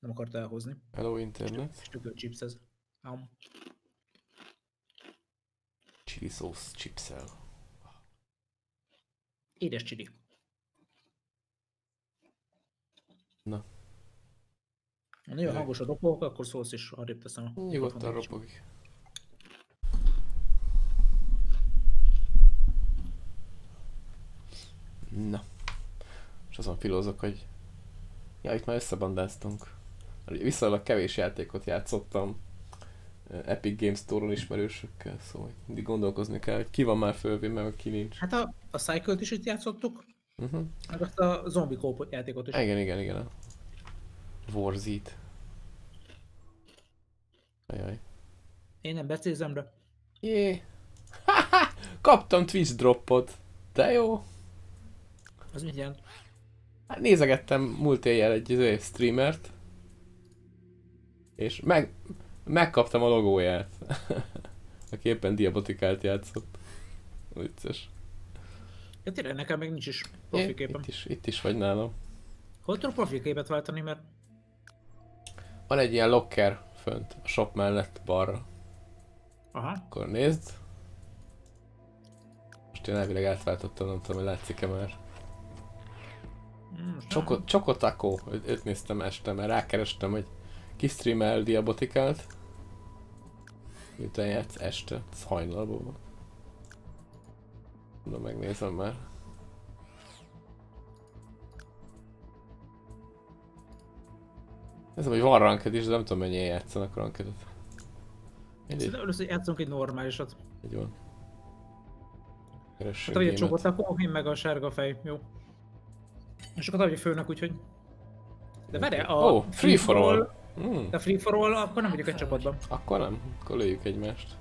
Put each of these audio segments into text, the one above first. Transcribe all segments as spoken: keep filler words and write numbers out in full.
Nem akarta elhozni. Hello internet. Stökölt chips ez. Am. Chili sauce chipsel. Édes csili. Na. Ha nagyon hangos a ropog, akkor szólsz is, arrébb teszem. Nyugodtan ropogik. Na. És azon filózok, hogy... Ja, itt már összebandáztunk. Viszonylag kevés játékot játszottam Epic Games Store-on ismerősökkel, szóval mindig gondolkozni kell, hogy ki van már fölvéve, meg ki nincs. Hát a, a Cycle-t is itt játszottuk, Uh-huh. meg azt a Zombie Co-op játékot is. Igen, igen, igen. A Warzit. Ajaj. Én nem becézem, de... Jé! Haha! Kaptam Twitch droppot! De jó! Az mit jelent? Hát nézegettem múlt éjjel egy, egy streamert. És meg... megkaptam a logóját. Aki éppen Diabotikált játszott. Vicces. Ja tényleg nekem még nincs is profiképem. Itt is, itt is vagy nálam. Hol tudok profiképet váltani, mert... Van egy ilyen locker fönt, a shop mellett balra. Aha. Akkor nézd. Most én elvileg átváltottam, nem tudom, hogy látszik-e már. Mm, Csoko, Csokotako, őt néztem este, mert rákerestem, hogy ki streamel Diabotikált. Miután játsz este, ez hajnalban van. Na, megnézem már. Ez hogy van ranked is, de nem tudom mennyien játszanak rankedet. Szerintem először játszunk egy normálisat. Így van. Keressünk Hát ahogy a gémet. Csokotako, én meg a sárga fej, jó. És akkor ahogy a főnök, úgyhogy... De várj, a Oh, free for all! Mm. De free for all, akkor nem vagyok egy csapatban. Akkor nem, akkor lőjük egymást.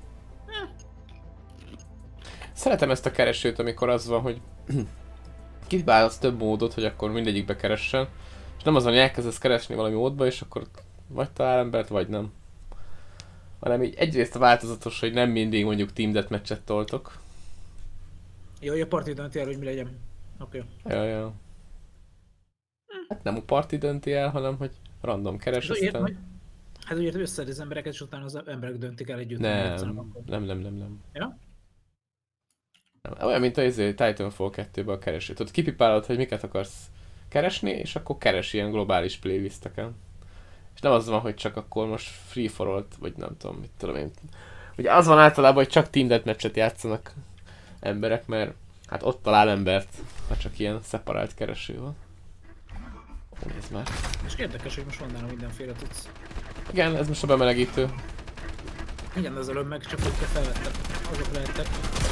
Szeretem ezt a keresőt, amikor az van, hogy kiválasz több módot, hogy akkor mindegyikbe keressen. És nem az van, hogy elkezdesz keresni valami módba, és akkor vagy talál embert, vagy nem. Hanem így egyrészt a változatos, hogy nem mindig mondjuk team deathmatchet toltok. Jó, hogy a parti dönti el, hogy mi legyen. Oké. Okay. Ja, ja. Hát nem a parti dönti el, hanem hogy random keres, aztán... Hát ugye összed az embereket, és utána az emberek döntik el együtt. Nem, nem, nem, nem, nem. Ja? Nem. Olyan, mint a Titanfall kettőben a kereső. Tudod, kipipálod, hogy miket akarsz keresni, és akkor keres ilyen globális playlisteken. És nem az van, hogy csak akkor most free for all, vagy nem tudom, mit tudom én. Ugye az van általában, hogy csak team deathmatchet játszanak emberek, mert hát ott talál embert, ha csak ilyen szeparált kereső van. Nézd már. És érdekes, hogy most van nálam mindenféle tudsz. Igen, ez most a bemelegítő. Igen, az előbb meg csak úgy felvettek. Azok lehettek.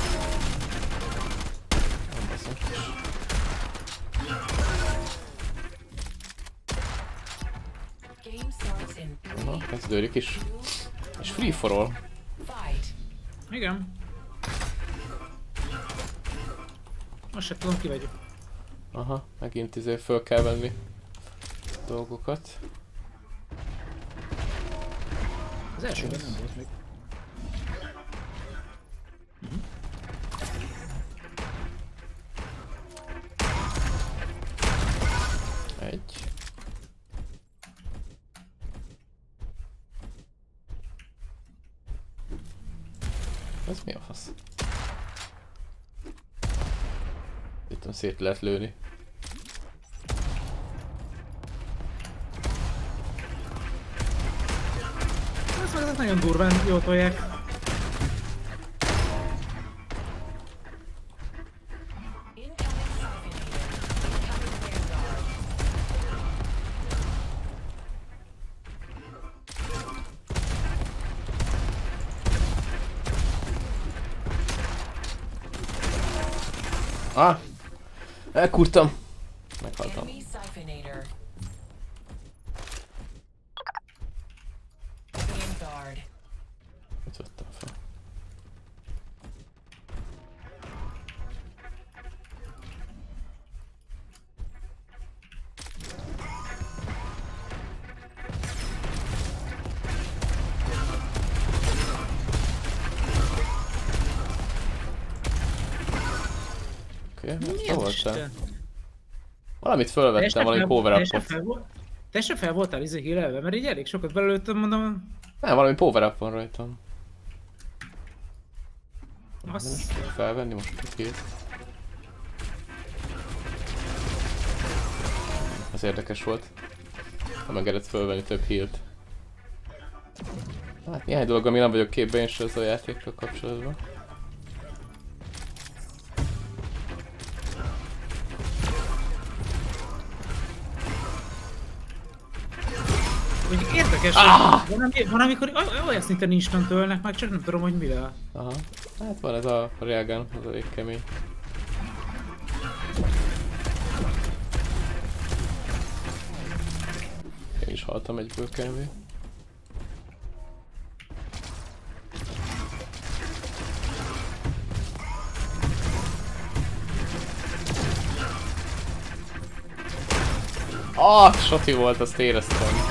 Nem baszom. Na, kezdődik is. És free for all. Igen. Most sem tudom, ki vagyok. Aha, megint izé föl kell venni dolgokat. Az elsőben nem volt még. Egy. Ez mi a fasz? Itt szét lehet lőni. Ez meg ez nagyon durván jól tolják. Ah! Elkurtam! Meghaltam. Mit vettem fel? Oké, okay, hol voltál? Valamit fölvettem, valami power-upot. Te se fel voltál izé hílelve, mert így elég sokat belőttem, mondom... Nem, valami power up van rajtam. Azt... Felvenni most a két. Ez érdekes volt. Ha megedett fölvenni több healt. Hát néhány dolog, ami nem vagyok képben is az a játékkal kapcsolatban. Úgy érdekes, ah! hogy van, van amikor olyan szinten instant ölnek, meg csak nem tudom, hogy mivel. Aha. Hát van ez a railgun, az elég kemény. Én is haltam egyből kb. Ah, soti volt, azt éreztem.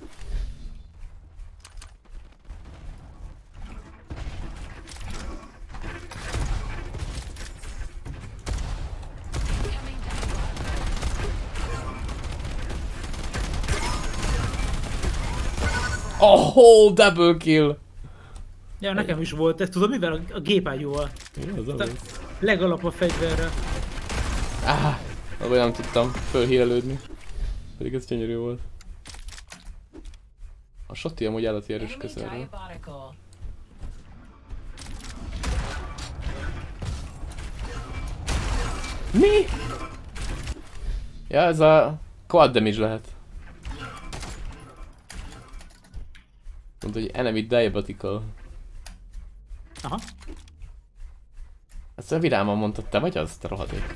Oh, double kill! Ja, nekem is volt, de tudod mivel? A gépágyúval. Ja, az az. Legalapabb fegyverrel. Ah, abban nem tudtam fölhírelődni. Pedig ez gyönyörű volt. A shoti amúgy állati erős közelről. Mi? Ja, ez a quad damage lehet. Mondta, hogy enemy diabetical. Aha. Ezt a viráman mondtad, te vagy az? Te rohadék.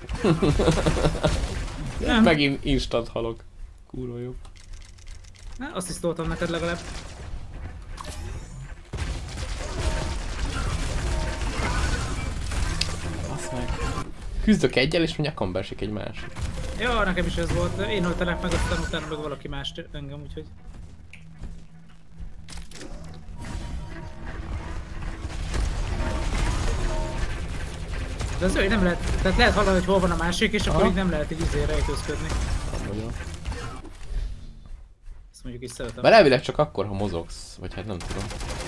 Nem. Megint instant halok. Kurva jó. Na, asszisztoltam neked legalább. Basz meg. Küzdök egyel és nyakamba esik egy másik. Ja, nekem is ez volt. Én öltelek meg, aztán utána meg valaki más engem, úgyhogy... De az ő nem lehet, tehát lehet hallani, hogy hol van a másik, és akkor így nem lehet így izé rejtőzködni. Ezt mondjuk is szeretem. Mert elvileg csak akkor, ha mozogsz, vagy hát nem tudom.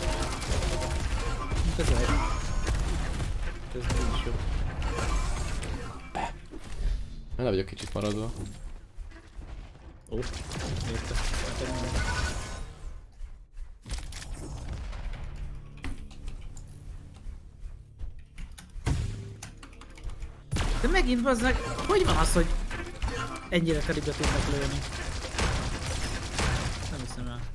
Ez lehet. Ez így is jó. Be! Nem vagyok kicsit maradva. Ó, érte. De megint bazdmeg, hogy van az, hogy ennyire telibe tudnak lőni? Nem hiszem el.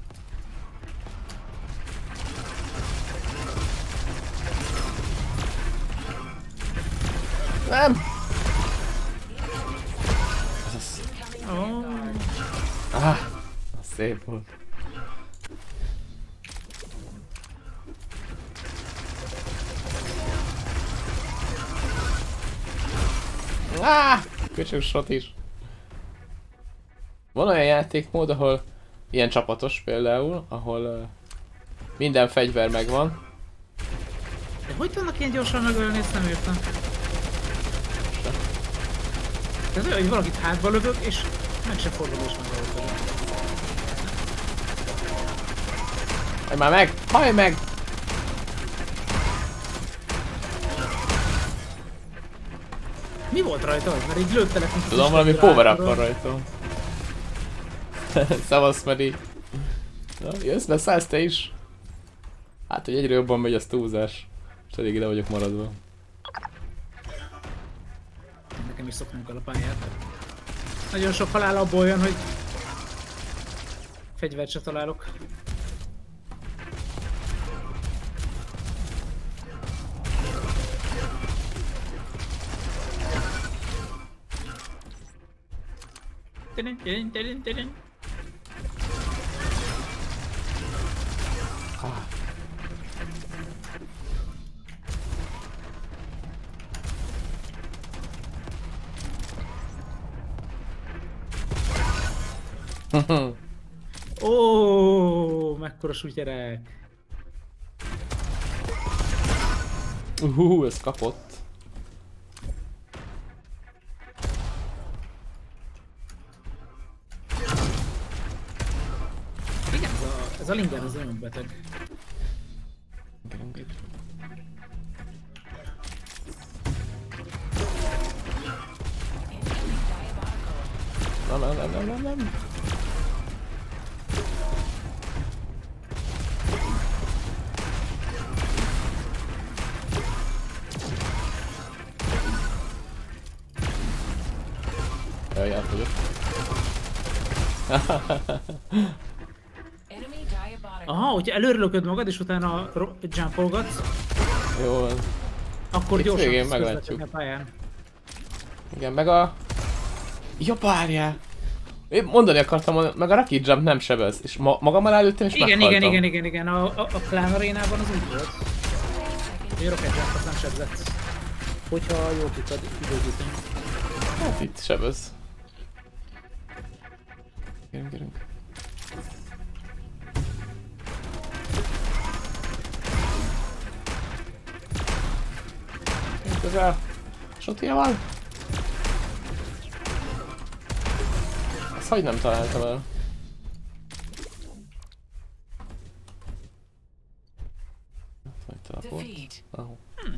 Nem! Az... Oh. Ah, az szép volt. Ah! Köcsög shot is. Van olyan játékmód, ahol ilyen csapatos például, ahol uh, minden fegyver megvan. De hogy tudnak ilyen gyorsan megölni, ezt nem értem. Ez olyan, hogy valakit hátba lövök, és meg sem fordul és megölök. Hajj már meg! Hajj meg! Mi volt rajta az? Mert így lőttelek, mint... Tudom, valami power up van rajtam. Szavasz, Medi. Na, jössz, beszállsz te is? Hát, hogy egyre jobban megy, az túlzás. És elég ide vagyok maradva. Nekem is szoknunk kell a pályát. Nagyon sok halál abból jön, hogy... fegyvert se találok. Tidin, tidin, tidin, tidin. Ah. Ó, mekkora sutyerek. Uhú, ez kapott. Ez a Linger az nagyon beteg. Nem, nem, nem, nem, nem, nem. Jaj, átfogyott. Aha, hogyha előre lököd magad és utána jumpolgatsz, Jó van. akkor itt gyorsan végén tudsz meglátjuk. közlekedni a pályán. Igen, meg a... Ja, várjál! Én mondani akartam, meg a Rocket Jump nem sebez, és ma magammal előttem és Igen, meghaltam. igen, igen, igen, igen, a, a, a Clan arénában az úgy volt. Hogy a Rocket Jump-ot nem sebzett. Hogyha jól tudod időzíteni. Hát itt sebez. Gyerünk, gyerünk. Gyerünk közel. Sotia van. Ezt hogy nem találtam el? Hogy teleport? Oh.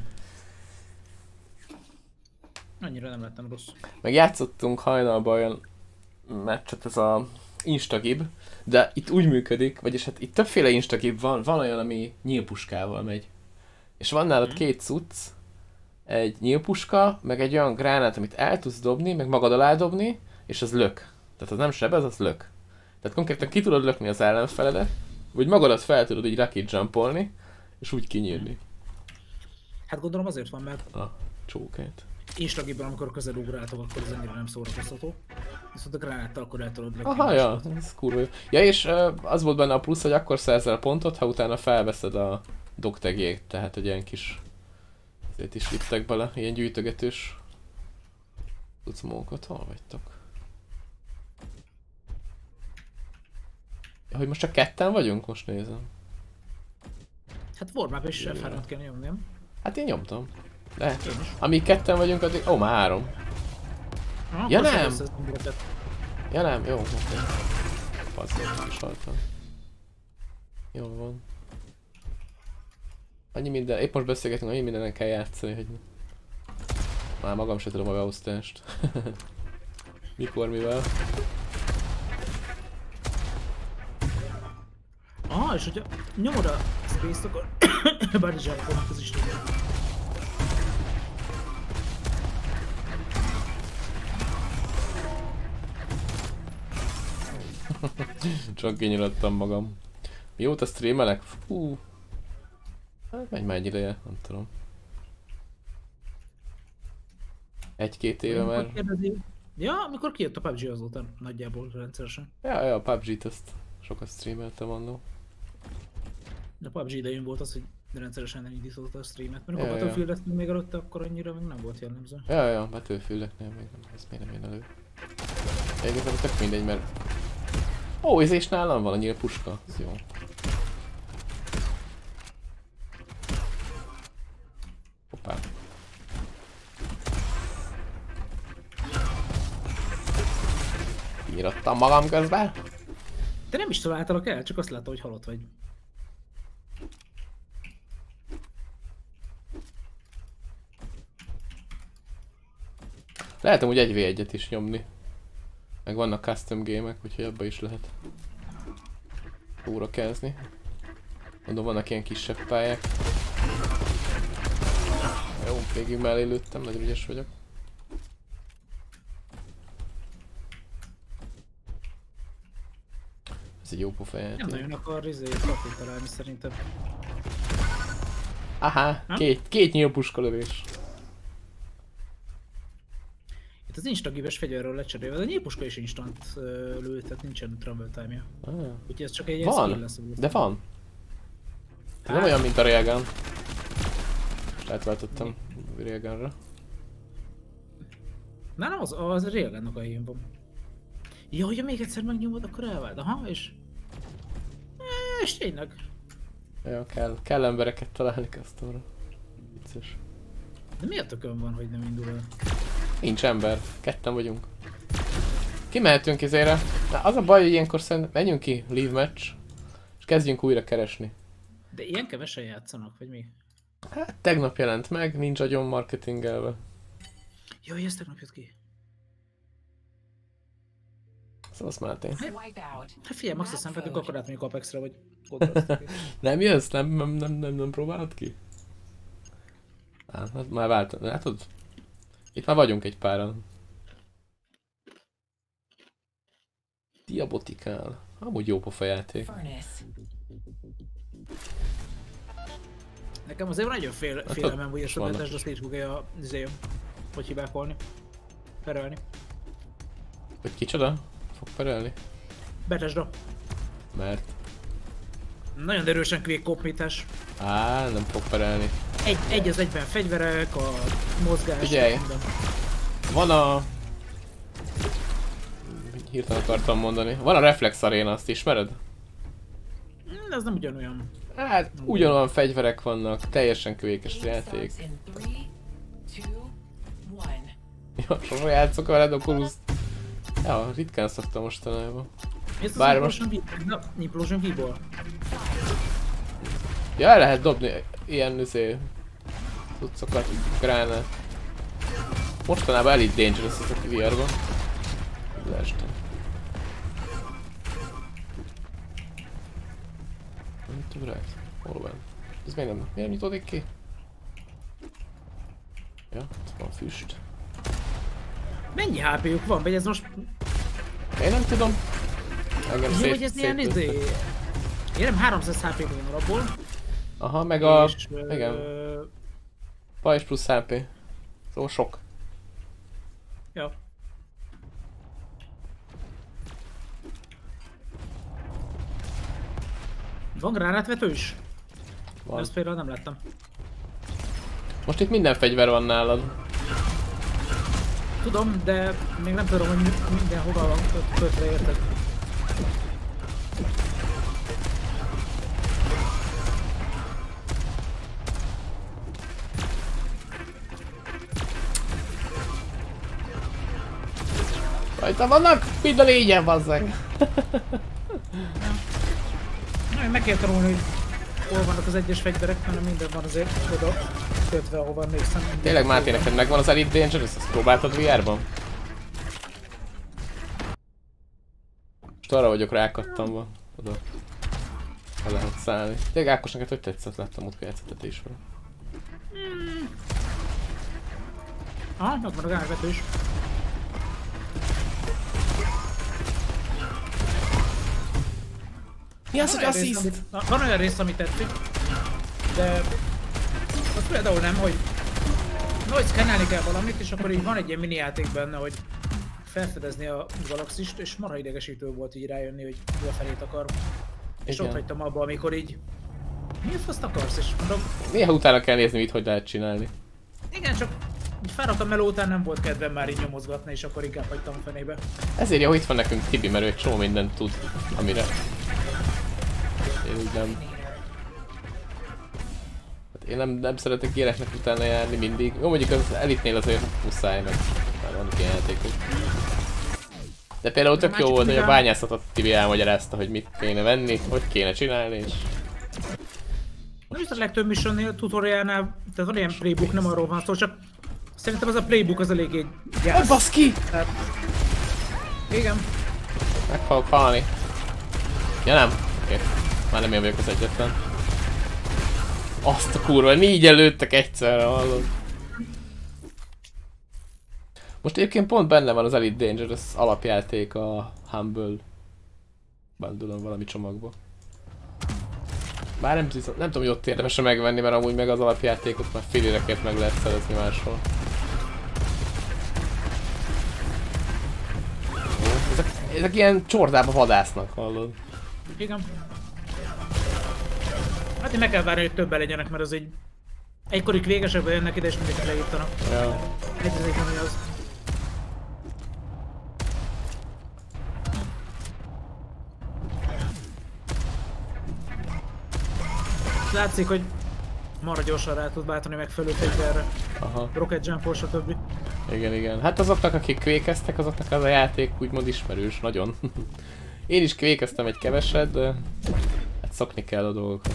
Annyira nem lettem rossz. Meg játszottunk hajnalban olyan meccset, ez a Instagib, de itt úgy működik, vagyis hát itt többféle Instagib van, van olyan, ami nyílpuskával megy. És van nálad két cucc, egy nyílpuska, meg egy olyan gránát, amit el tudsz dobni, meg magad alá dobni, és az lök. Tehát az nem sebez, az lök. Tehát konkrétan ki tudod lökni az ellenfeledet, vagy magadat fel tudod így rocket jumpolni, és úgy kinyírni. Hát gondolom azért van, mert A csókát. Instagibben, amikor közel ugráltok, akkor ez ennyire nem szórakoztató. Viszont a gránáttal akkor el tudod lökni. Aha, ja, ez kurva jó. Ja, és uh, az volt benne a plusz, hogy akkor szerzel pontot, ha utána felveszed a dogtagjét, tehát egy ilyen kis... Ezért is vittek bele, ilyen gyűjtögetős cucmókat. Hol vagytok? Ja, hogy most csak ketten vagyunk? Most nézem. Hát warm-up és F hármat kell nyomni, nem? Hát én nyomtam. De amíg ketten vagyunk, addig... Ó, már három. Ah, Ja akkor nem! se lesz. Ja nem, jó, oké. Passzol, is haltam. Jó van. Annyi minden, épp most beszélgetünk, annyi mindenen kell játszani, hogy... Már magam sem tudom a beosztást. Mikor, mivel. Ah, és hogyha nyomod a space-t, akkor... Bár is elfogadnak az is tudja. Csak kinyilattam magam. Mióta streamelek? Fú. Hát megy már egy ideje, nem tudom. Egy-két éve már. Ja, amikor kijött a pé u bé gé azóta nagyjából rendszeresen. Ja, ja, a pé u bé gét azt sokat streameltem annó. De a pé u bé gé idején volt az, hogy rendszeresen elindította a streamet, mert Ja, amikor ja. Battlefield-eztünk még előtte, akkor annyira még nem volt jellemző. Ja, ja, Battlefield-eknél még nem, ez még nem jön elő. Egyébként tök mindegy, mert... Ó, ez és nálam van a nyílpuska, ez jó. Hoppá. Írattam magam közben. Te nem is találtalak el, csak azt látta, hogy halott vagy. Lehet amúgy egy vé egyet is nyomni. Meg vannak custom gémek, úgyhogy abba is lehet órakázni. Mondom, vannak ilyen kisebb pályák. Jó, végig mellé lőttem, nagyon ügyes vagyok. Ez egy jó pofa játék. Nem nagyon akar izé kapit találni szerintem. Aha, két, két nyílpuska lövés. Itt az instagibes fegyverről lecserélve, de a nyílpuska is instant uh, lő, tehát nincsen travel time-ja. Ah, Úgyhogy ez csak egy ilyen skill lesz. de van. Ez nem olyan, mint a Railgun. Most átváltottam a Railgunra. Nálam az, az a Railgunnak a helyén van. Ja, hogyha még egyszer megnyomod, akkor elvált. Aha, és... És tényleg. Ja, kell, kell embereket találni customra. Vicces. De miért tökön van, hogy nem indul el? Nincs ember, ketten vagyunk. Kimehetünk izére. Na, az a baj, hogy ilyenkor szerintem menjünk ki, leave match. És kezdjünk újra keresni. De ilyen kevesen játszanak, vagy mi? Hát tegnap jelent meg, nincs agyon marketingelve. Jaj, ez tegnap jött ki. Szóval Máté. Hát figyelj, max a szenvedünk, akkor átmegyünk Apexre, vagy Nem jössz? Nem, nem, nem, nem, nem próbálod ki? Á, hát már váltam, látod? Itt már vagyunk egy páran. Diabotikál. Amúgy jó pofa játék. Nekem azért nagyon fél, félelmem, hogy a Sobetesd a Stage fogja izé, hogy hibákolni. Perelni. Hogy kicsoda? Fog perelni? Betesda. Mert? Nagyon erősen quick kompítás. Á, nem fog perelni. Egy, egy az egyben fegyverek, a mozgás, Figyelj. minden. Van a... Hirtelen akartam mondani. Van a Reflex Arena, azt ismered? Mm, ez nem ugyanolyan. Hát, ugyanolyan fegyverek vannak, teljesen kövékes játék. Ja, sosem játszok veled, Oculus. Ja, ritkán szoktam mostanában. Ez Bár az most... Implosion V-ból. Ja, el lehet dobni ilyen izé... cuccokat, gránát. Mostanában Elite Dangerous az a vé er-ban. Leestem. Nem tudom rá. Hol van? Ez még nem, miért nem nyitódik ki? Ja, itt van füst. Mennyi há pé-juk van? Vagy ez most... Én nem tudom. Engem Jó, szép, hogy ez ilyen izé... Én nem háromszáz há pé van abból. Aha, meg a... És, igen. Ö... Pajzs plusz há pé. Szóval sok. Ja. Van gránátvető is? Van. Ezt például nem láttam. Most itt minden fegyver van nálad. Tudom, de még nem tudom, hogy minden hova van kötve, érted? Rajta vannak? Mind a légyen, bazzeg! Na, én meg kell tanulni, hogy hol vannak az egyes fegyverek, mert minden van azért oda kötve, ahova néztem. Tényleg Máté, neked megvan az Elite Dangerous? Ezt próbáltad vé er-ban? Most arra vagyok rákattamva. Oda. El lehet szállni. Tényleg Ákos, neked hogy tetszett? Láttam ott játszattatésről. Hmm. Aha, ott van a gárvető is. Mi az, hogy assziszt? Van olyan rész, ami tetszik, de az például nem, hogy no, hogy szkennelni kell valamit, és akkor így van egy ilyen mini játék benne, hogy felfedezni a galaxist, és marha idegesítő volt így rájönni, hogy hol felét akar. És igen. ott hagytam abba, amikor így mi a faszt akarsz, és mondom... Néha utána kell nézni, mit hogy lehet csinálni. Igen, csak így fáradtam meló után, nem volt kedvem már így nyomozgatni, és akkor inkább hagytam a fenébe. Ezért jó, hogy itt van nekünk Tibi, mert ő egy csomó mindent tud, amire... Én úgy nem... Én nem, nem szeretek ilyeneknek utána járni mindig. Jó, mondjuk az Elite-nél azért muszáj, meg már vannak ilyen játékok. De például tök jó volt, hogy a bányászatot Tibi elmagyarázta, hogy mit kéne venni, hogy kéne csinálni, és... Nem is a legtöbb missionnél, tutoriálnál, tehát van ilyen playbook, nem arról van szó, csak szerintem az a playbook az eléggé gyász. Oh, baszki! Tehát... Igen. Meg fogok halni. Ja nem? Oké. Okay. Már nem én vagyok az egyetlen. Azt a kurva, négyen lőttek egyszerre, hallod? Most egyébként pont benne van az Elite Dangerous alapjáték a Humble bundle-on valami csomagban. Bár nem, nem tudom, hogy ott érdemes megvenni, mert amúgy meg az alapjátékot már félérekért meg lehet szerezni máshol. Ezek, ezek ilyen csordába vadásznak, hallod? Igen. Hát én meg kell várni, hogy többen legyenek, mert az egy... Egykorig végesebb jönnek ide és mindig leírtanak. Ja. Egy az egyben, hogy az. Látszik, hogy marha gyorsan rá tud váltani megfelelő fegyverre. Aha. Rocket Jump-ol, stb. Igen, igen. Hát azoknak, akik kvékeztek, azoknak az a játék úgymond ismerős, nagyon. Én is kvékeztem egy keveset, de... Hát Hát szokni kell a dolgokat.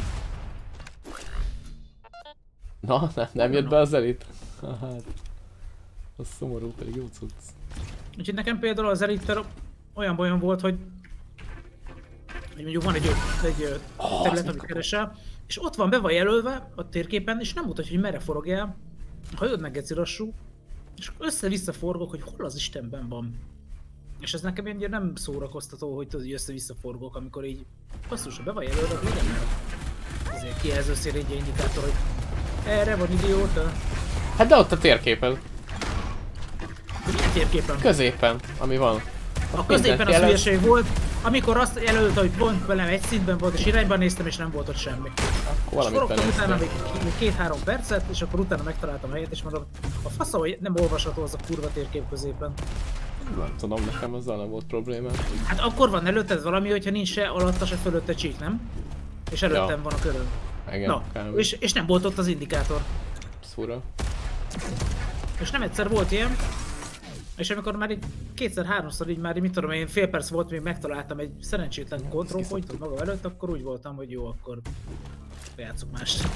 Na, nem, nem jött be az elit? Hát... Az szomorú, pedig jó cucc. Úgyhogy nekem például az elittel olyan bajom volt, hogy... hogy mondjuk van egy, egy oh, terület, amit keresel, és ott van, be van jelölve a térképen, és nem mutatja, hogy merre forogjál. Hajod meg geci lassú, és össze-vissza forgok, hogy hol az Istenben van. És ez nekem ilyen nem szórakoztató, hogy tudod, hogy össze-vissza forgok, amikor így basszus, ha be van jelölve, akkor igen, mert ezért kijelző szél egy indikátor, hogy erre van idióta. Hát de ott a térképen. De milyen térképen? Középen, ami van. A középen az hülyeség volt, amikor azt jelölte, hogy pont velem egy szintben volt, és irányban néztem, és nem volt ott semmi. Akkor valamit forogtam utána még két-három percet, és akkor utána megtaláltam a helyet, és mondom, a fasza, hogy nem olvasható az a kurva térkép középen. Nem tudom, nekem azzal nem volt probléma. Hát akkor van előtted valami, hogyha nincs se alatta, se fölötte csík, nem? És előttem ja. van a körön. Igen, na, és, és nem volt ott az indikátor. Szúra. És nem egyszer volt ilyen. És amikor már így kétszer-háromszor így már, mit tudom én, fél perc volt, még megtaláltam egy szerencsétlen control pointot magam előtt, akkor úgy voltam, hogy jó, akkor játszok mást.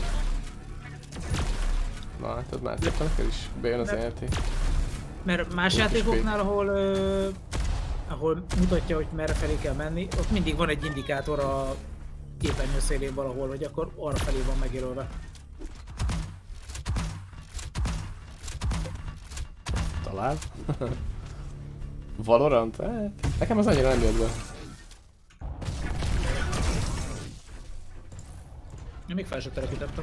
Na hát az már szépen neked is bejön az játék. Mert más játékoknál, ahol, uh, ahol mutatja, hogy merre felé kell menni, ott mindig van egy indikátor a képernyő szélén valahol, hogy akkor arra felé van megjelölve. Talán. Valorant? Hát, nekem az annyira nem jött be. Én még fel sem telepítettem.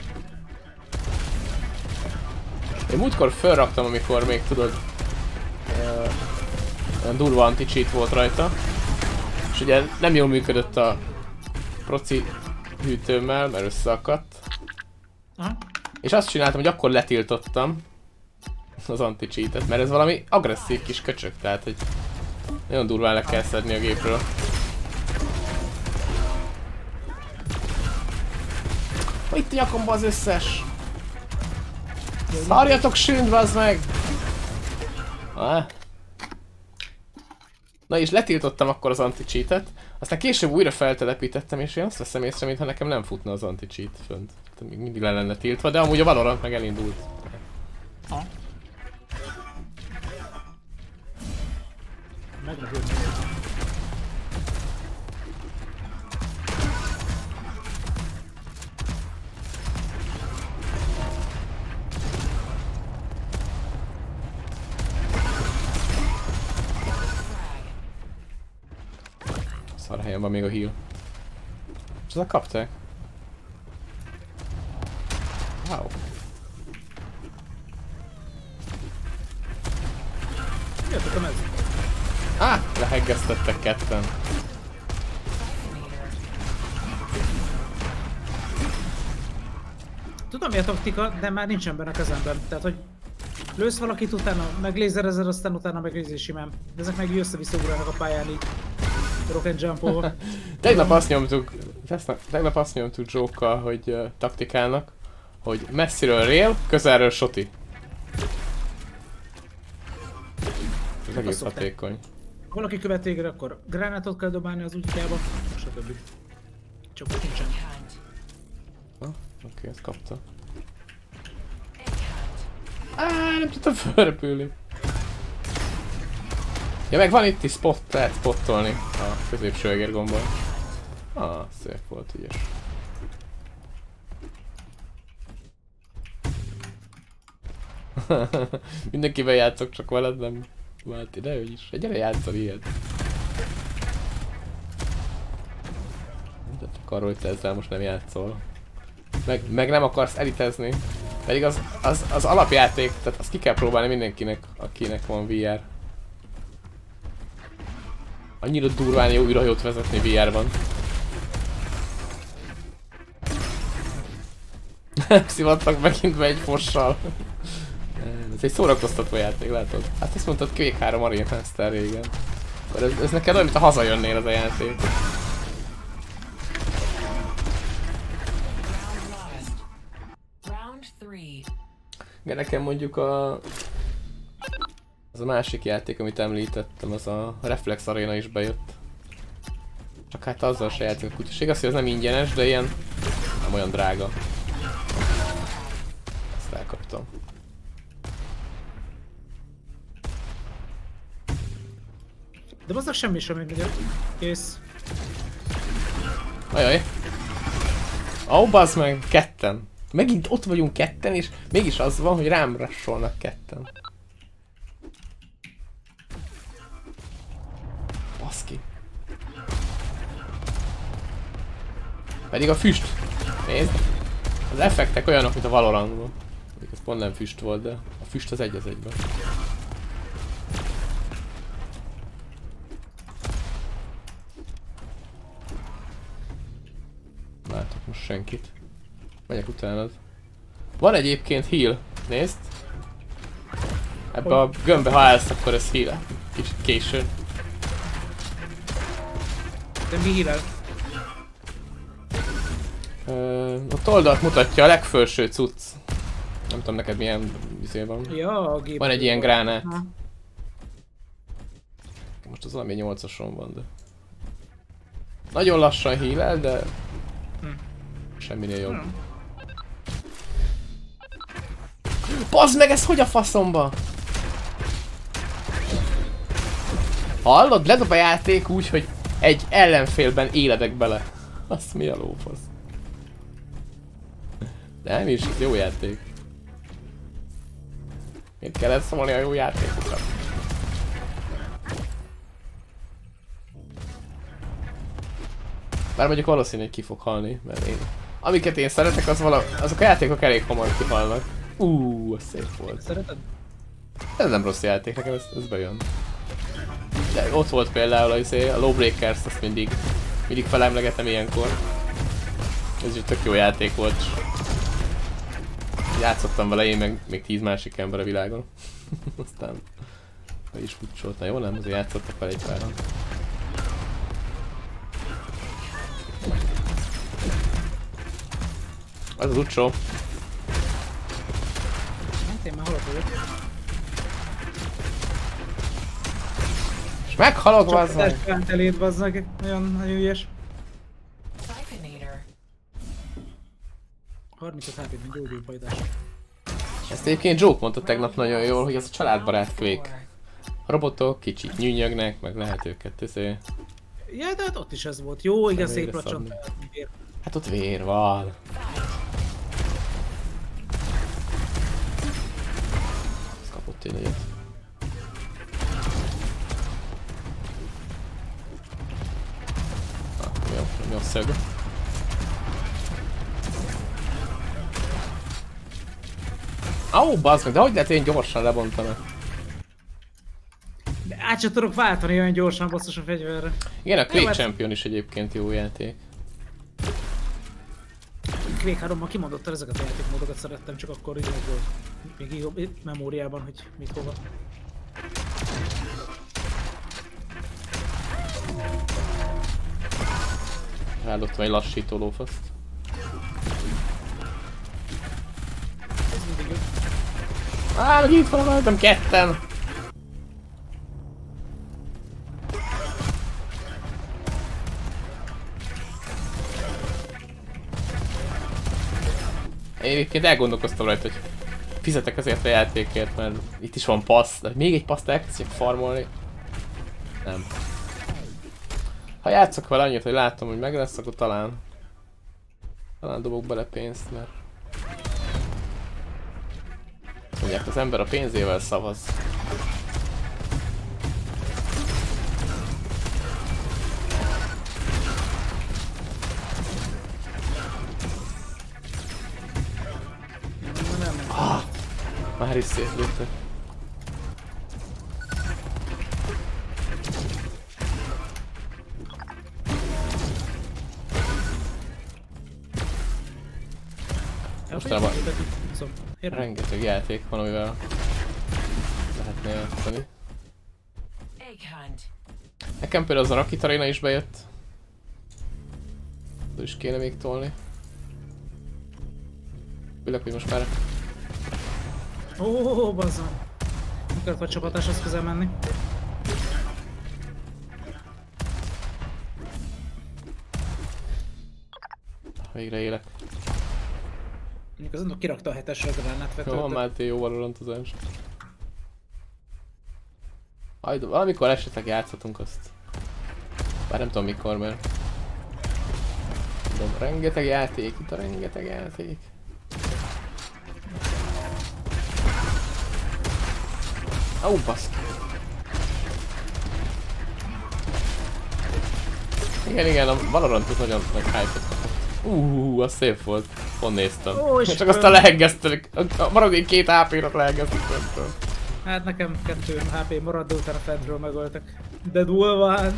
Én múltkor felraktam, amikor még tudod, uh, olyan durva anti-cheat volt rajta. És ugye nem jól működött a proci hűtőmmel, mert összeakadt. Aha. És azt csináltam, hogy akkor letiltottam az anti-cheatet, mert ez valami agresszív kis köcsög, tehát hogy nagyon durván le kell szedni a gépről. Ha itt nyakomba az összes! Szarjatok sünd, bazd meg! Ah. Na és letiltottam akkor az anti-cheatet, aztán később újra feltelepítettem, és én azt veszem észre, mintha nekem nem futna az anti-cheat fönt. Még mindig le lenne tiltva, de amúgy a Valorant meg elindult. Ha. Meglepődni. Szar helyen van még a heal. És azzal kapták. Wow. Jöttek a mező. Ah! Leheggeztettek ketten. Tudom mi a taktika, de már nincsen benne a kezemben. Tehát, hogy lősz valakit, utána meglézerezed, aztán utána meglézés simán. De ezek meg össze-vissza ugrálnak a pályán így. Rock and jump-olva. Tegnap azt nyomtuk, tegnap azt nyomtuk Joe-kkal, hogy uh, taktikálnak, hogy messziről rail, közelről shoti. Ez egész hatékony. Ha valaki követ végre, akkor gránátot kell dobálni az útjába, stb. Csak ott nincsen. Na, oké, okay, ezt kapta. Á, nem tudtam felrepülni. Ja, meg van itt is spot, lehet spottolni a középső egérgombbal. Ah, szép volt, ügyes. Mindenkivel játszok, csak veled nem vált ide, ő is. Gyere játszani ilyet. De csak arról, hogy te ezzel most nem játszol. Meg, meg nem akarsz elitezni. Pedig az, az, az alapjáték, tehát azt ki kell próbálni mindenkinek, akinek van vé er. Annyira durván jó űrhajót vezetni vé er-ban. Szivattak megint be egy fossal. Ez egy szórakoztató játék, látod? Hát ezt mondtad Quake három Arena Master régen. Ez, ez neked olyan, mint a hazajönnél az a játék. Igen, nekem mondjuk a... Az a másik játék, amit említettem, az a Reflex Arena is bejött. Csak hát azzal se játszik a kutyus. Igaz, hogy ez nem ingyenes, de ilyen nem olyan drága. Ezt elkaptam. De bazdmeg semmi sem még kész. Ajaj. Ó, oh, bazd meg, ketten. Megint ott vagyunk ketten, és mégis az van, hogy rám rusholnak ketten. Baszki. Pedig a füst. Nézd. Az effektek olyanok, mint a Valorantban. Ez pont nem füst volt, de a füst az egy az egyben. Látok most senkit. Megyek utánad. Van egyébként heal. Nézd. Ebbe a gömbbe, ha állsz, akkor ez heal. Kicsit későn. De mi heal? Ott oldalt mutatja a legfelső cucc. Nem tudom neked milyen izé van. Ja, a gép. Van egy ilyen gránát. Ha. Most az valami nyolcason van, de... Nagyon lassan heal, de... Hm. Semminél jobb. Hm. Bazd meg, ez hogy a faszomba? Hallod? Ledob a játék úgy, hogy egy ellenfélben éledek bele. Azt mi a lófasz? De nem is, ez jó játék. Miért kellett szólni a jó játékokat? Bár mondjuk valószínű, hogy ki fog halni, mert én... Amiket én szeretek, az vala... azok a játékok elég hamar kihalnak. Uuuuh, az szép volt. Szereted? Ez nem rossz játék, nekem ez, ez bejön. De ott volt például az, a Lawbreakers, azt mindig, mindig felemlegetem ilyenkor. Ez egy tök jó játék volt. Játszottam vele én, meg még tíz másik ember a világon. Aztán be is futcsolt. Na jó, nem? Azért játszottak vele egy páran. Az az utcsó. Hát én már halok vagyok. És meghalok, bazd meg! Csak a eléd, bazd meg. Nagyon, nagyon ügyes. harmincöt há pé-t, mint gyógyulpajtás. Ezt egyébként Joke mondta tegnap nagyon jól, hogy ez a családbarát Quake. A robotok kicsit nyűnyögnek, meg lehet őket ezért. Ja, de hát ott is ez volt. Jó, igen, szép lacsant. Hát ott vér van. Ez kapott én egyet. Ah, mi a, mi a szög? Ó, oh, bazd meg, de hogy lehet én gyorsan lebontanak? De át sem tudok váltani olyan gyorsan basszus a fegyverre. Igen, a Quake Champion is egyébként jó játék. Quake hárommal kimondottan ezeket a játékmódokat szerettem, csak akkor így volt még jobb memóriában, hogy mit hova. Rádottam egy lassító lófaszt. Ez mindig jó. Á, meg itt van, voltam ketten! Én egyébként elgondolkoztam rajta, hogy fizetek ezért a játékért, mert itt is van passz, de még egy paszt elkezdjek farmolni. Nem. Ha játszok vele annyit, hogy látom, hogy meg lesz, akkor talán... Talán dobok bele pénzt, mert... Mondják, az ember a pénzével szavaz. Ah, már is szétlőttek. Mostanában rengeteg játék van, amivel lehetne játszani. Nekem például az a Rocket Arena is bejött. De is kéne még tolni. Főleg, hogy most már... Ó, oh, oh, bazzon! Nem kellett vagy csapatáshoz közel menni. végre élek. Mondjuk azon kirakta a hetesre a gránátvetőt. Jó, Máté, jó valorantozás. Majd valamikor esetleg játszhatunk azt. Bár nem tudom mikor, mert... Tudom, rengeteg játék, itt a rengeteg játék. Ó, oh, baszki. Igen, igen, a Valorant az nagyon nagy hype-ot kapott. Uuuuh, az szép volt. Pont néztem. Ó, csak aztán leheggeztelik. A maradék két há pé-rat leheggeztek. Hát nekem kettő há pé maradt, de utána fentről megöltek. De durván.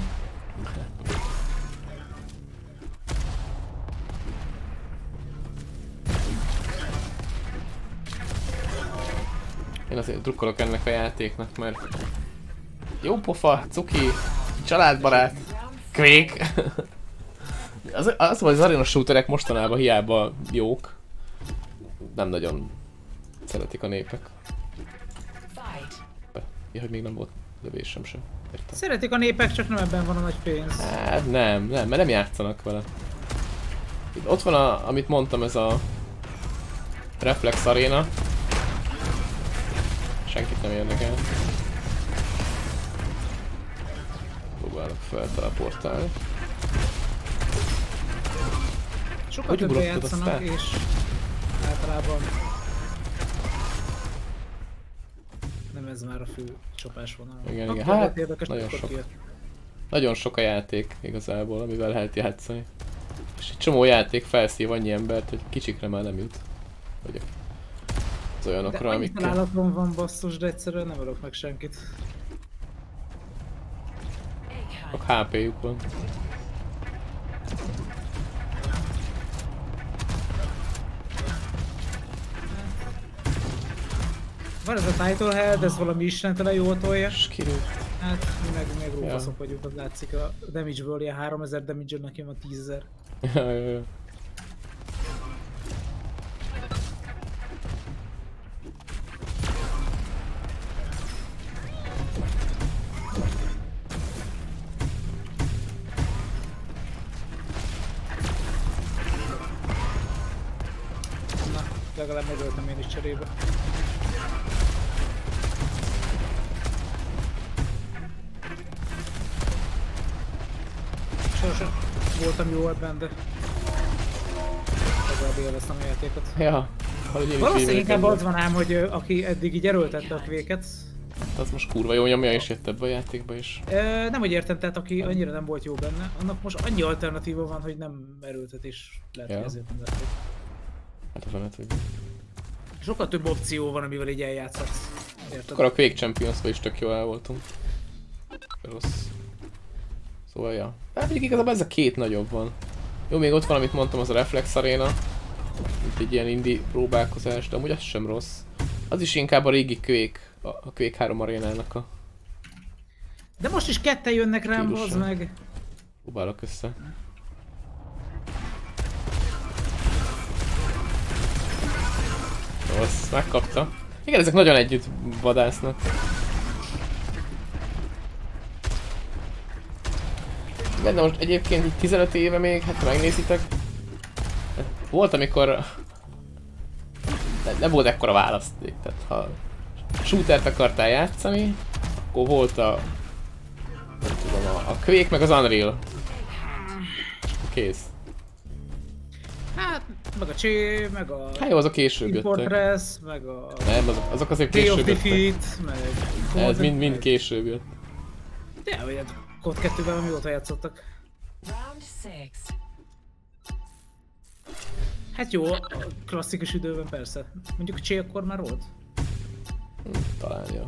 Én azért drukkolok ennek a játéknak, mert jó pofa, cuki, családbarát, Quake. Az, az, hogy az arena shooterek mostanában hiába jók, nem nagyon szeretik a népek. Ja, hogy még nem volt lövésem sem. Értem. Szeretik a népek, csak nem ebben van a nagy pénz. Hát nem, nem, mert nem játszanak vele. Itt ott van, a, amit mondtam, ez a Reflex Arena. Senkit nem érdekel. Próbálok felteleportálni. Sokat többre játszanak, és általában nem ez már a fő csapásvonal. Igen, igen. Hát, nagyon sok. Nagyon sok a játék igazából, amivel lehet játszani. És egy csomó játék felszív annyi embert, hogy kicsikre már nem jut. Vagy az olyanokra, de amikkel... De találatom van basszus, de egyszerűen nem ölök meg senkit. Sok há pé-juk van. Van ez a title head, ez valami istentelen jól tolja. Skirül. Hát mi meg, meg rófaszok vagyunk, az látszik a damage-ből, ilyen háromezer damage-ön nekem van tízezer. Ja, ja, ja. Na, legalább megöltem én is cserébe. Sosem voltam jó ebben, de legalább élveztem a játékot. Ja, valószínűleg inkább az van ám, hogy uh, aki eddig így erőltette a Quake-et. Az most kurva jó nyomja és jött ebbe a játékba is. Uh, nem úgy értem, tehát aki annyira nem volt jó benne, annak most annyi alternatíva van, hogy nem erőltet és lehet, ja. Hogy ezért nem lehet. Hát az lehet, hogy... Sokkal több opció van, amivel így eljátszhatsz. Érted? Akkor a Quake Champions-ba is tök jól el voltunk. Rossz. Szóval, ja. Hát mondjuk igazából ez a két nagyobb van. Jó, még ott van, amit mondtam, az a Reflex Arena. Itt egy ilyen indie próbálkozás, de amúgy az sem rossz. Az is inkább a régi Quake, a Quake három arénának a... De most is ketten jönnek rám, bazd meg! Próbálok össze. Rossz, megkapta. Igen, ezek nagyon együtt vadásznak. De most egyébként így tizenöt éve még, hát ha megnézitek, volt amikor nem volt ekkora választék, tehát ha shootert akartál játszani, akkor volt a, nem tudom, a, a Quake meg az Unreal. Kész. Hát, meg a Csé, meg a... Hát jó, azok később jöttek. Fortress, meg a... Nem, azok, azok azért később jöttek. Defeat, meg... Ez mind, mind később jött. De, hogy hát Code kettőben mióta játszottak. Hát jó, a klasszikus időben persze. Mondjuk Csé akkor már volt. Hm, talán jó.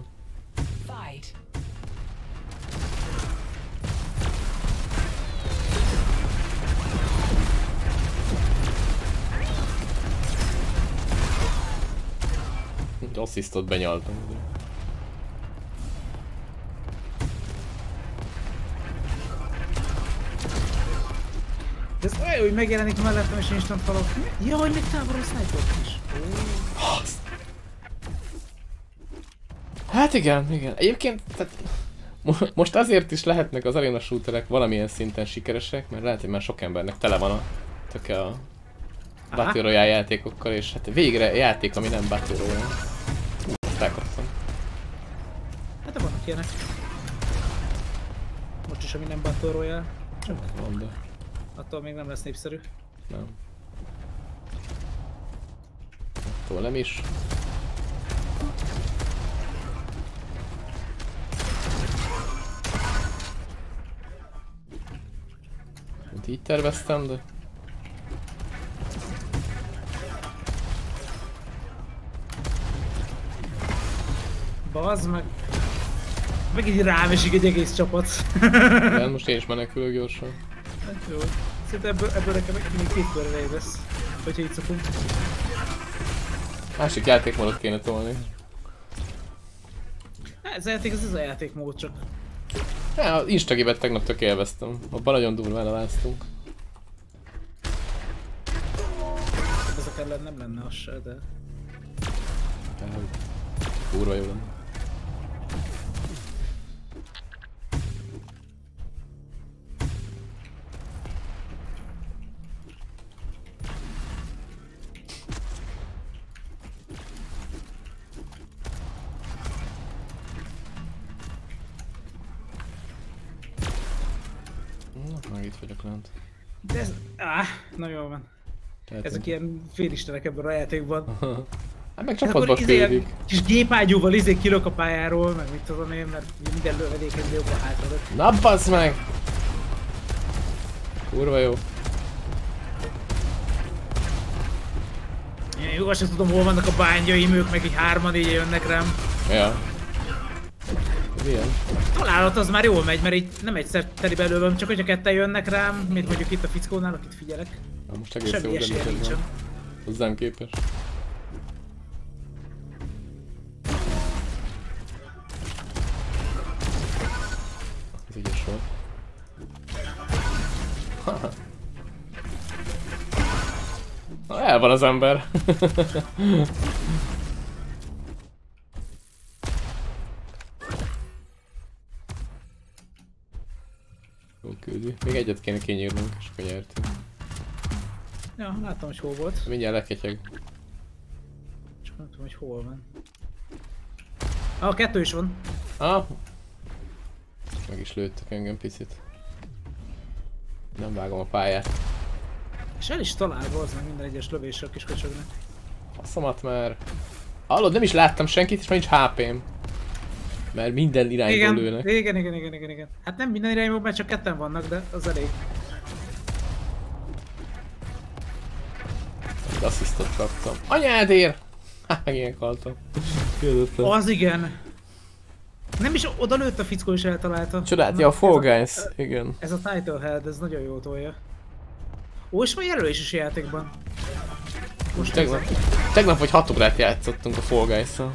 Asszisztot benyaltam. De ez olyan, hogy megjelenik mellettem és instant falok. Ja, hogy még távolról sniper is. Hát igen, igen. Egyébként, tehát, most azért is lehetnek az arena shooterek valamilyen szinten sikeresek, mert lehet, hogy már sok embernek tele van a töke a Battle Royale játékokkal, és hát végre játék, ami nem Battle Royale. Ezt elkaptam. Hát de vannak ilyenek. Most is, ami nem Battle Royale. Csak Mondd. attól még nem lesz népszerű. Nem. Attól nem is. Mint így terveztem, de... Bazd meg. Meg így rám esik egy egész csapat. Igen, most én is menekülök gyorsan. Hát jó. Szerintem ebből, ebből nekem még két körre lesz, hogyha így szokunk. Másik játékmódot kéne tolni. Hát ez a játék, ez az a játékmód csak. Ja, az Instagibet tegnap tök élveztem. Abban nagyon durván eláztunk. Ezek ellen nem lenne az se, de... Kurva jó lenne. Meg itt vagyok lent. De ez... Áh, na jól van. Tehát Ezek ilyen félistenek ebben a játékban. Hát meg És csapatba akkor izé ilyen küldik. kis gépágyúval izé kilök a pályáról, meg mit tudom én, mert minden lövedéken jobb a hátradat. Na bassz meg! Kurva jó. Én jó, sem tudom hol vannak a bányjaim, ők meg így hárman így jönnek rám. Ja. Ez ilyen. Találat az már jól megy, mert így nem egyszer telibe lövöm, csak hogyha ketten jönnek rám, mint mondjuk itt a fickónál, akit figyelek. Na most egész Semmi jó esélye nincsen. nincsen. Hozzám képes. Ez ügyes volt. Na, el van az ember. Jó küldi. Még egyet kéne kinyírnunk, és akkor nyertünk. Ja, láttam, hogy hol volt. Mindjárt leketyeg. Csak nem tudom, hogy hol van. Ah, kettő is van. Ah! Meg is lőttek engem picit. Nem vágom a pályát. És el is talál, az meg minden egyes lövéssel kis köcsögnek. Faszomat már. Hallod, nem is láttam senkit, és már nincs há pém. Mert minden irányból Igen, lőnek. igen, igen, igen, igen, igen. Hát nem minden irányból, mert csak ketten vannak, de az elég. Egy asszisztot kaptam. Anyádér! Hát meg ilyen kaltam. Kérdettem. Az igen. Nem is oda lőtt a fickó, és eltalálta. Csodát, ja, a Fall Guys. Igen. Ez a title head, ez nagyon jó tolja. Ó, és van jelölés is a játékban. Most Tegnap, tegnap vagy hat órát játszottunk a Fall Guys-szal.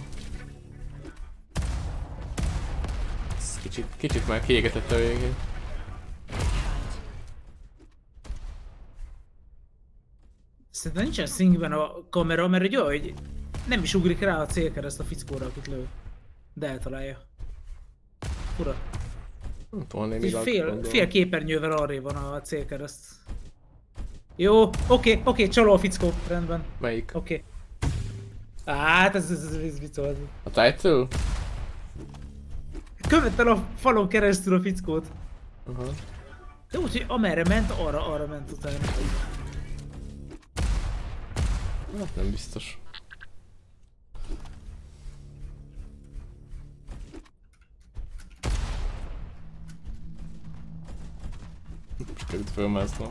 Kicsit, kicsit már kiégetett a végén. Szerintem nincsen szingben a kamera, mert ugye, hogy nem is ugrik rá a célkereszt a fickóra, akit lő. De eltalálja. Fura. Nem tudom, némi Így lag fél, gondolom. fél képernyővel arrébb van a célkereszt. Jó, oké, okay, oké, okay, csaló a fickó, rendben. Melyik? Oké. Okay. Hát ez, ez, ez, ez vicc. A title? Követtel a falon keresztül a fickót. Aha. De úgy, hogy amerre ment, arra, arra ment utána. Hát nem biztos. Csak itt fölmásznom.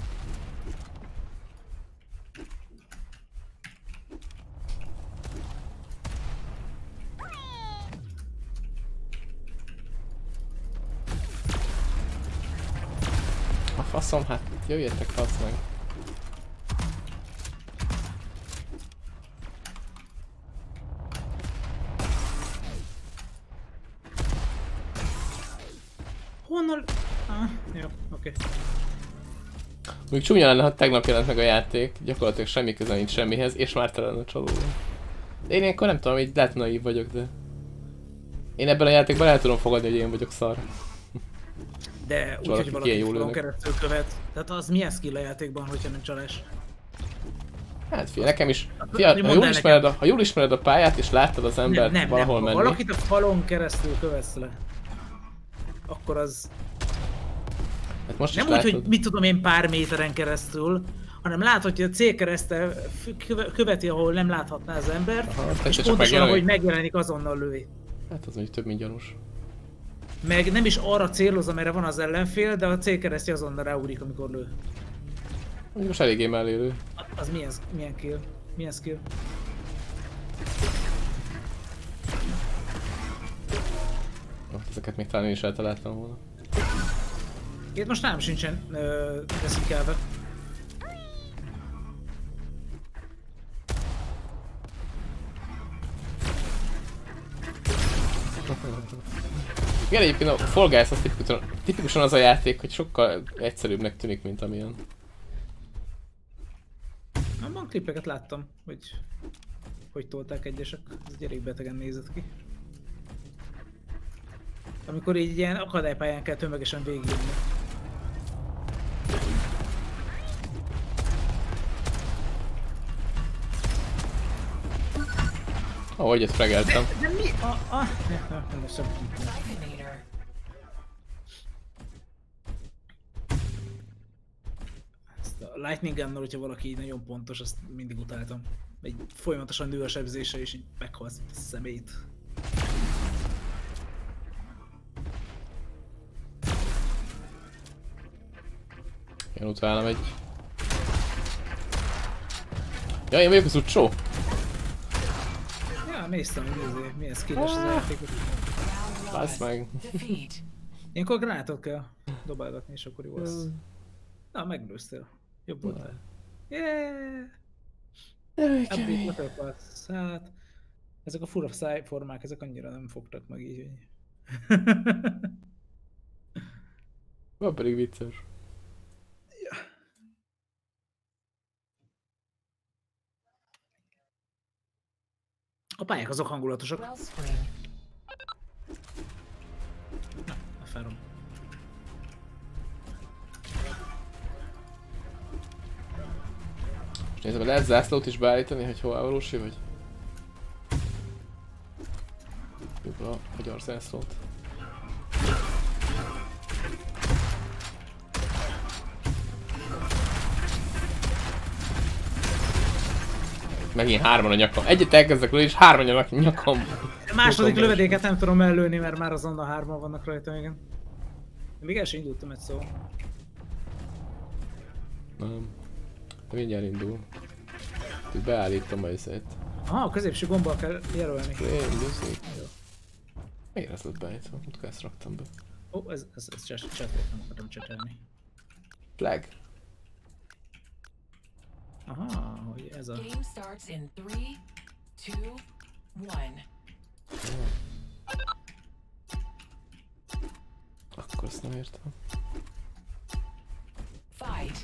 A faszom, hát jöjjetek fasz meg. Honnan? Ah, jó, oké. Okay. Még csúnya lenne, ha tegnap jelent meg a játék, gyakorlatilag semmi köze nincs semmihez, és már te lenne csalódó. De én ilyenkor nem tudom, így lehet naív vagyok, de... Én ebben a játékban el tudom fogadni, hogy én vagyok szar. De úgy, valaki hogy ilyen valaki jól falon lőnek. keresztül követ. Tehát az milyen skill a játékban, hogyha nem csalás? Hát fia, nekem is. Fia, ha jól, ismered a, ha jól ismered a pályát és láttad az embert nem, nem, valahol nem. menni. Ha valakit a falon keresztül követsz le, akkor az... Hát most nem is úgy, látod. hogy mit tudom én pár méteren keresztül, hanem látod, hogy a célkereszttel követi, ahol nem láthatná az embert, Aha, és csak pontosan ahogy megjelenik, azonnal lövi. Hát az mondjuk több mint gyanús. Meg nem is arra céloz, amerre van az ellenfél, de a célkeresztje azonnal ráugrik, amikor lő. Most eléggé mellélő. Az milyen, milyen kill? Milyen skill? Oh, ezeket még talán én is eltaláltam volna. Itt most nálam sincsen uh, veszikelve. Igen, egyébként a Fall Guys az tipikusan, tipikusan az a játék, hogy sokkal egyszerűbbnek tűnik, mint amilyen. Abban klippeket láttam, hogy hogy tolták egyesek, ez gyerek betegen nézett ki. Amikor így ilyen akadálypályán kell tömegesen végigjönni. Ahogy ezt fregeltem. De, de mi? A, a... Ne, ne, nem lesz semmi. Ezt a Lightning Gunnal, hogyha valaki így nagyon pontos, azt mindig utáltam. Egy folyamatosan nő a sebzése és így meghalsz a szemét. Én utálom egy... Ja, én vagyok az utcsó? Ja, néztem, hogy nézzé, milyen skilles az játékos. Bász meg. Ilyenkor gránátot kell dobálgatni, és akkor jó lesz. Na, megnőztél. Jobb voltál. Yeah! Update Battle Pass. Hát... Ezek a fura szájformák, ezek annyira nem fogtak meg így, hogy... Van pedig vicces. A pályák azok hangulatosak. Na, a ferom. Most nézem, lehet zászlót is beállítani, hogy hol valósi vagy? Jobb a magyar zászlót. Megint hárman a nyakam. Egyet elkezdek lőni, és hárman a nyakam. A második lövedéket nem tudom ellőni, mert már azonnal hárman vannak rajta, igen. Még el sem indultam egy szó. Nem. De mindjárt indul. Itt beállítom a izét. Aha, a középső gombbal kell jelölni. Play music. Miért ez lett beállítva? Mutka ezt raktam be. Ó, oh, ez, ez, ez csetlét, nem akarom csetelni. Flag. Aha, hogy ez a... Game starts in three, two, one. Akkor ezt nem értem. Fight.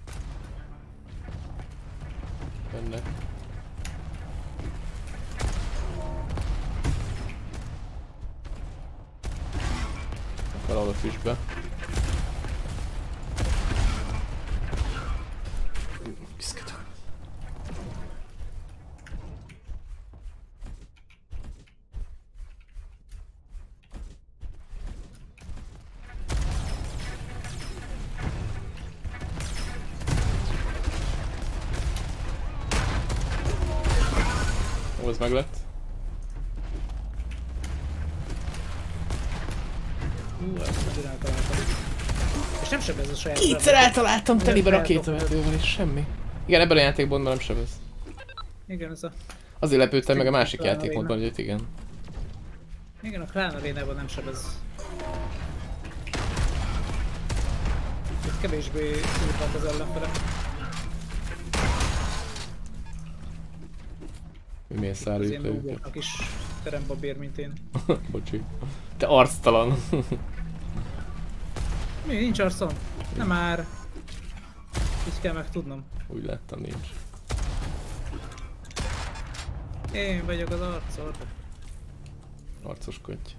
Benne. Valahol a füstbe. Kiszkedek. Ó, ez meg lett. Hú, ezt azért eltaláltam. És nem sebez a saját... Kétszer eltaláltam telibe rakétavetővel és semmi. Igen, ebben a játékmódban nem sebez. Igen, ez a... Azért lepődtem meg a másik játékmódban, hogy igen. Igen, a Clan Arénában nem sebez. Itt kevésbé írtak az ellenfelek. Mi miért szárít le őket? Az is terembabér, mint én. Bocsi. Te arctalan. Mi? Nincs arcom? Nem már. Így kell megtudnom. Úgy láttam, nincs. Én vagyok az arcod. Arcoskodj.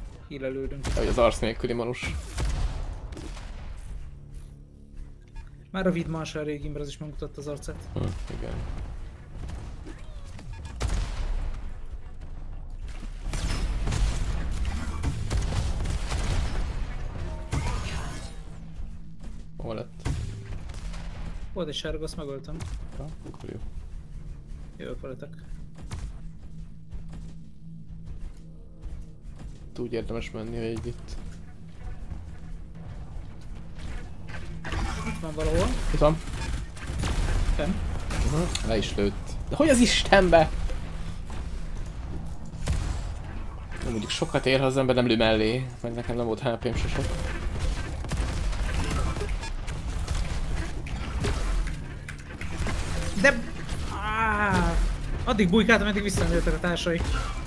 Hílelődünk. Vagy az arc nélküli manus. Már a Vidmans a régi, mert az is megmutatta az arcát. Hm, igen. Hol lett? Volt egy sárga, azt megöltem. Ja, akkor jó. Jövök veletek. Úgy érdemes menni, hogy itt. Itt van valahol. Itt van. Fenn. Uh-huh. Le is lőtt. De hogy az Istenbe? Mondjuk sokat ér, ha az ember nem lő mellé, meg nekem nem volt há pém se sok. De... Ah, addig bujkáltam, eddig visszajöttek a társai.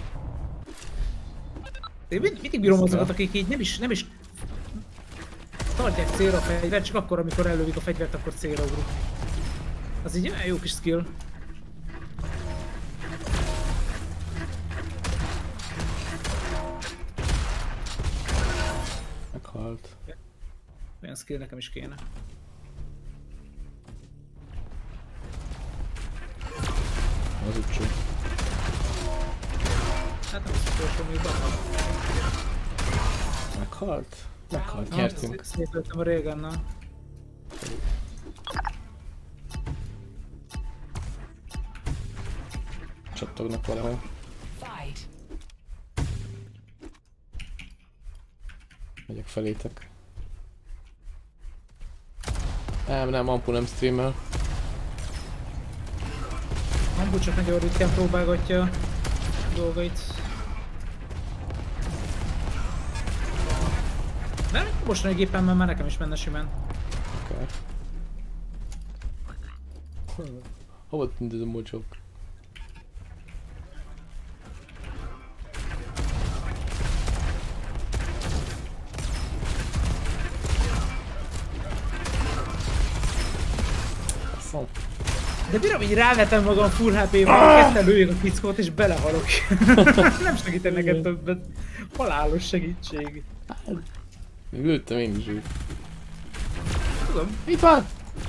Én mind, mindig bírom azokat, akik így nem is, nem is tartják célra a fegyvert, csak akkor, amikor ellövik a fegyvert, akkor célra ugrunk. Az így olyan jó kis skill. Meghalt. Olyan skill nekem is kéne. Az utcsó. Hát nem is utolsó, még benne. Meghalt? Meghalt, Na, nyertünk. szétlőttem a Reagannal. Csattognak valahol. Fight. Megyek felétek. Nem, nem, Ampu nem streamel. Ambu csak nagyon ritkán próbálgatja a dolgait. De mostani gépen már nekem is menne simán. Okay. Hova tűnt ez a mocsok? Szom. De bírom, így rávetem magam full há pé-vel, ketten lőjük a fickót és belehalok. Nem segíten neked többet. Halálos segítség. Még lőttem én is őt. Tudom. Itt van!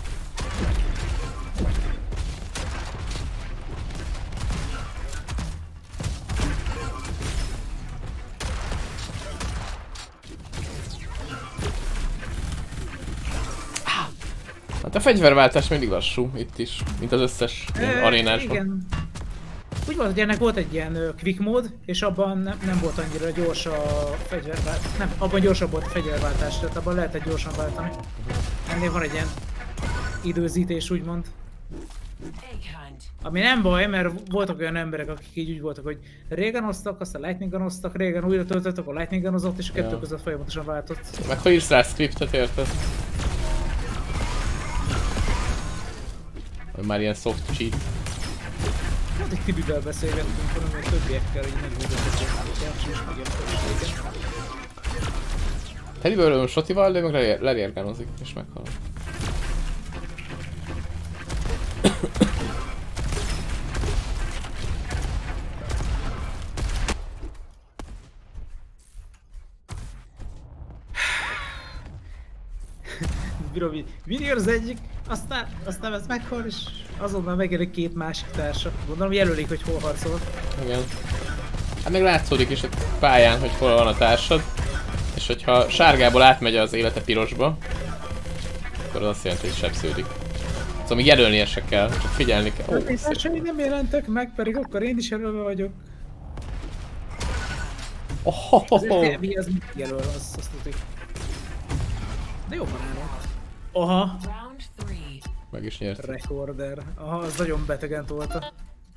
Hát a fegyverváltás mindig lassú, itt is, mint az összes E, arénásban. Igen. Úgy volt, hogy ennek volt egy ilyen uh, quick mód, és abban nem, nem volt annyira gyors a fegyverváltás. Nem, abban gyorsabb volt a fegyverváltás, tehát abban lehetett gyorsan váltani. Ennél van egy ilyen időzítés, úgymond. Egg hunt. Ami nem baj, mert voltak olyan emberek, akik így úgy voltak, hogy régen osztak, aztán lightning gunoztak, régen újra töltöttek, akkor lightning gunozott, és a kettő Ja. között folyamatosan váltott. Meg ha írsz rá scriptet, érted? Vagy már ilyen soft cheat. Hát egy Tibivel beszélgettünk, hanem a többiekkel, így megmondottak, hogy játszik, és megjelent a Tediből ölöm Sotival, de meg lerérgánozik, és meghal. Bírom így, Vini az egyik, aztán, aztán ez meghal, és azonnal megjelenik két másik társa. Gondolom jelölik, hogy hol harcol. Igen. Hát meg látszódik is a pályán, hogy hol van a társad. És hogyha sárgából átmegy az élete pirosba, akkor az azt jelenti, hogy sebződik. Szóval még jelölnie se kell, csak figyelni kell. Oh, Ó, társai nem jelentek meg, pedig akkor én is jelölve vagyok. oh, oh, Azért oh. oh. Mi az mit jelöl, azt, azt tudik. De jó van állok. Aha, Round three. Meg is nyert. recorder. Aha, az nagyon betegen tolta.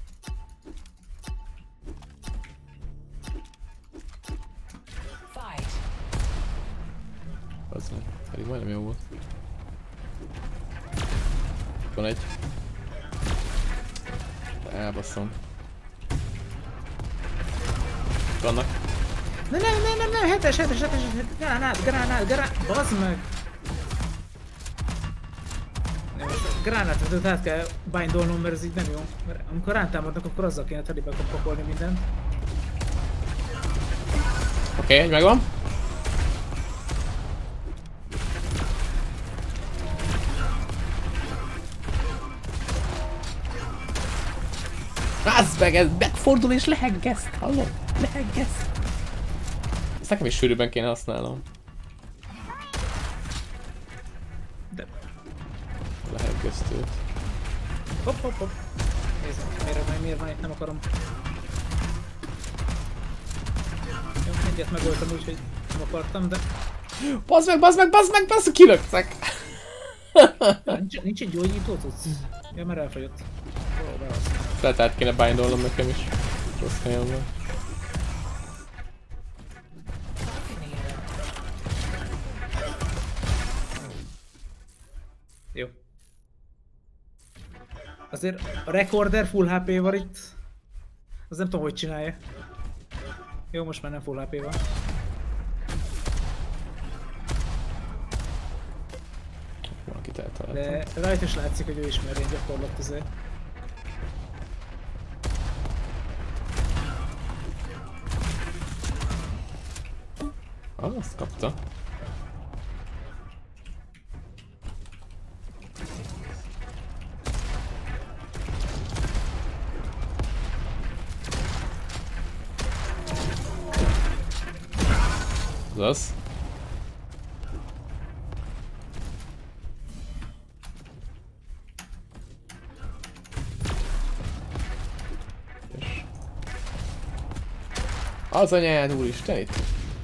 Fight. Az meg. Pedig majdnem jó volt. Van egy. Elbaszom. Vannak. Ne, nem, nem, nem, nem, hetes, hetes, hetes, hetes, gránát, gránát, gránát, bazd meg! Nem, most gránátvetőt át kell bindolnom, mert ez így nem jó. Mert amikor rántámadnak, akkor azzal kéne telibe pakolni mindent. Oké, okay, egy megvan. Bázd meg, ez megfordul és leheggeszt, hallod? Leheggeszt. Ezt nekem is sűrűbben kéne használnom. De... Leheggesztőt. Hopp, hopp, hopp. Nézzem, miért van, miért van itt, nem akarom. Jó, egyet megöltem úgy, hogy nem akartam, de... Bazd meg, bazd meg, bazd meg, bazd meg, kilöktek! Nincs, nincs egy gyógyító tudsz? Ja, mert elfogyott. Ó, behasználom. Lehet át kéne bindolnom nekem is. Rossz helyen van. Jó. Azért a recorder full há pé van itt. Az nem tudom, hogy csinálja. Jó, most már nem full há pé van. Valakit eltaláltam. De rajta is látszik, hogy ő ismeri gyakorlat azért. Ah, azt kapta. Az. Az anyád, úristen, itt.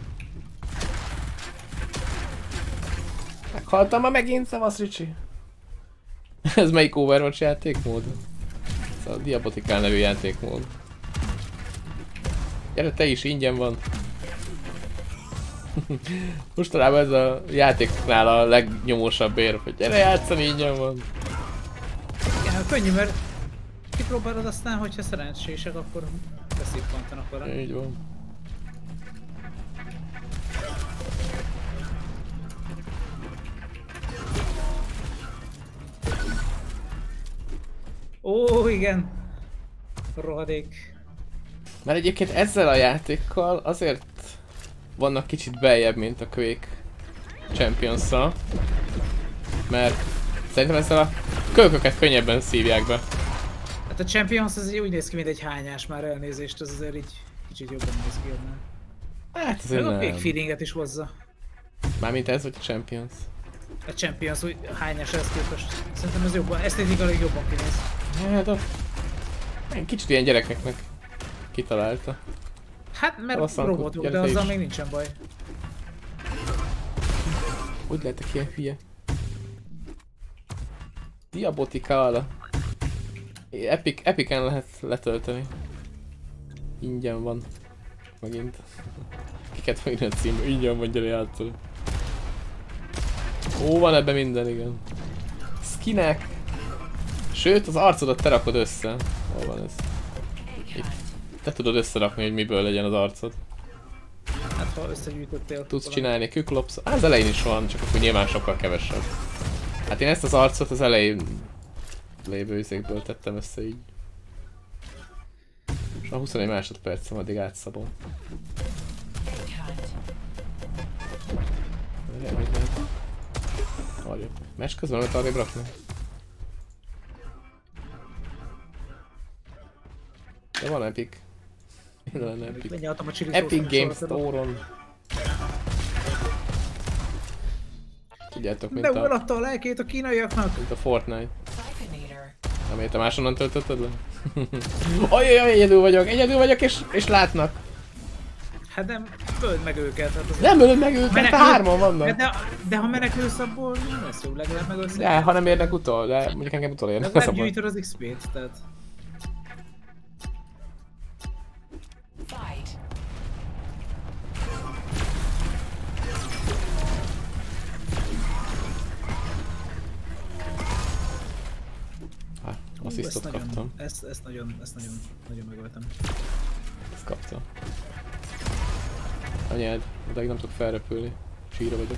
Meghaltam ma megint, szevasz Ricsi. Ez melyik Overwatch játékmód? Ez a Diabotikál nevű játékmód. Gyere, te is, ingyen van. Mostanában ez a játéknál a legnyomósabb érv, hogy gyere játszani, ingyen van. Igen, könnyű, mert kipróbálod aztán, hogyha szerencsések, akkor beszippantanak vele. Így van. Ó, igen! Rohadék. Mert egyébként ezzel a játékkal azért vannak kicsit beljebb, mint a Quake Champions-szal. Mert szerintem ezzel a kölyköket könnyebben szívják be. Hát a Champions az úgy néz ki, mint egy hányás, már elnézést, az azért így kicsit jobban néz ki onnan. Hát azért Meg a nem. Quake feelinget is hozza. Mármint ez vagy a Champions. A Champions úgy hányás ezt képest. Szerintem ez jobban, esztétikailag jobban kinéz. Hát a... Kicsit ilyen gyerekeknek kitalálta. Hát mert Rosszan, robotok, gyere de te azzal is. még nincsen baj. Hogy lehetek ilyen hülye? Diabotikál. Epic, Epicen lehet letölteni. Ingyen van. Megint. Kiket fogni a címbe, ingyen van, gyere játszani. Ó, van ebben minden, igen. Skinek. Sőt, az arcodat te rakod össze. Hol van ez? Itt. Te tudod összerakni, hogy miből legyen az arcod. Hát ha összegyűjtöttél. Tudsz valami. csinálni küklops. Az elején is van, csak akkor nyilván sokkal kevesebb. Hát én ezt az arcot az elején lévő izékből tettem össze így. És a huszonegy másodpercem, addig átszabom. Hogy lehet? Arrébb. Mes közben lehet arrébb rakni? De van Epic. Minden lenne Epic. Lenyaltam a chili Epic szószt, Games soroltad. Store-on. Tudjátok, mint De a, eladta a lelkét a kínaiaknak. mint a Fortnite. Siphonator. Amelyet te másonnan töltötted le? Ajajaj, egyedül vagyok, egyedül vagyok és, és látnak. Hát nem, öld meg őket. Hát az Nem ölöd meg őket, Menekül- te hárman vannak. de, de ha menekülsz abból, nem lesz jó, legalább megölsz. De, ha nem érnek utol, de mondjuk engem utol érnek. Legalább gyűjtöd az iksz pét, tehát... Fight. Hát, Ú, asszisztot ezt nagyon- kaptam. Ezt, ezt nagyon, ezt nagyon, nagyon megöltem. Ezt kaptam. Anyád, odáig nem tudok felrepülni. Síra vagyok.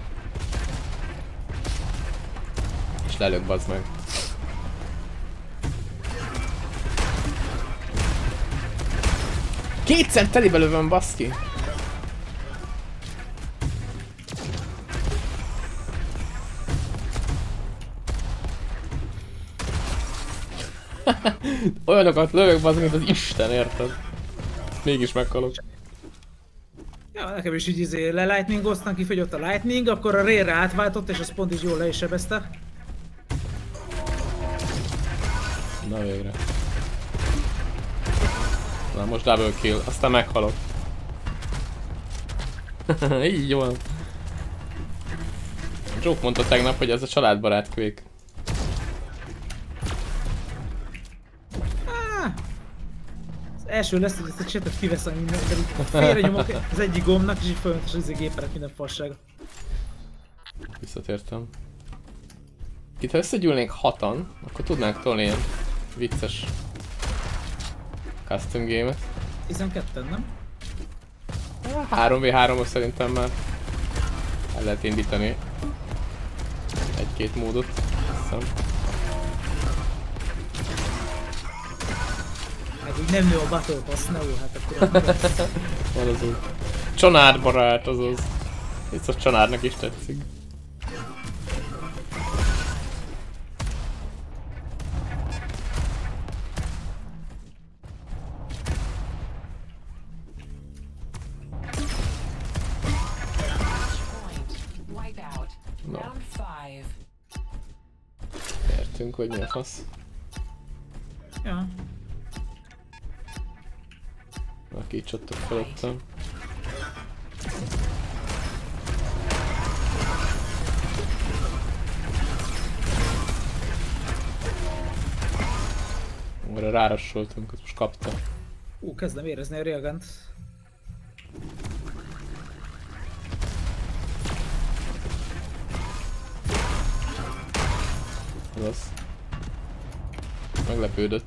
És lelök, bazd meg. Kétszer telibe lövöm, baszki! Olyanokat lövök, bazd, mint az Isten, érted? Mégis meghalok. Ja, nekem is így izé le lightningoztam, kifogyott a lightning, akkor a rare-re átváltott, és az pont is jól le is sebezte. Na végre. Na most double kill, aztán meghalok. Így van. Joke mondta tegnap, hogy ez a családbarát Quake. Ah, az első lesz, hogy ezt a csetet kiveszem minden, de itt félre nyomok az egyik gombnak, és így folyamatos az gépelek minden fassága. Visszatértem. Itt ha összegyűlnénk hatan, akkor tudnánk tolni ilyen vicces custom game-et. tizenketten, nem? három vé három-os szerintem már el lehet indítani egy-két módot, hiszem. Hát úgy nem jó a Battle Pass, ne jó, hát akkor Van az úgy. Csanárbarát, azaz. Biztos csanárnak is tetszik. No. Értünk, hogy mi a fasz. ja. Aki így csattok felettem. Arra rárassoltunk, azt most kapta. Ú, kezdem érezni a reagant. Az. Meglepődött.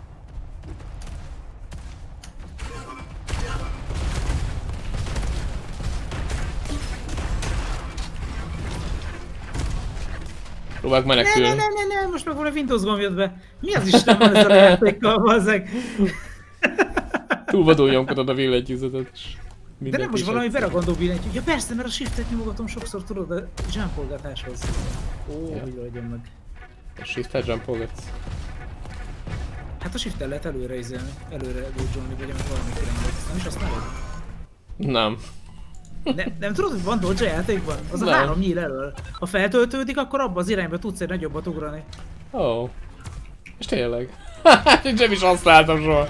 Próbálok menekülni. Ne, ne, ne, ne, ne, most meg valami Windows gomb jött be. Mi az Isten van ezzel a játékkal, bazzeg? Túlvadul nyomkodod a billentyűzetet is. De nem most valami beragandó billentyű. Ja persze, mert a shiftet nyomogatom sokszor, tudod, a jumpolgatáshoz. Ó, Ja. hogy legyen meg. A shift-tel jumpolgatsz. Hát a shift-tel lehet előre izélni, előre dodge-olni, vagy amit valami irányba. Nem is használod? Nem. Ne, nem tudod, hogy van dodge a játékban? Az a Nem. három nyíl elől. Ha feltöltődik, akkor abba az irányba tudsz egy nagyobbat ugrani. Ó. Oh. És tényleg. Nem is használtam soha.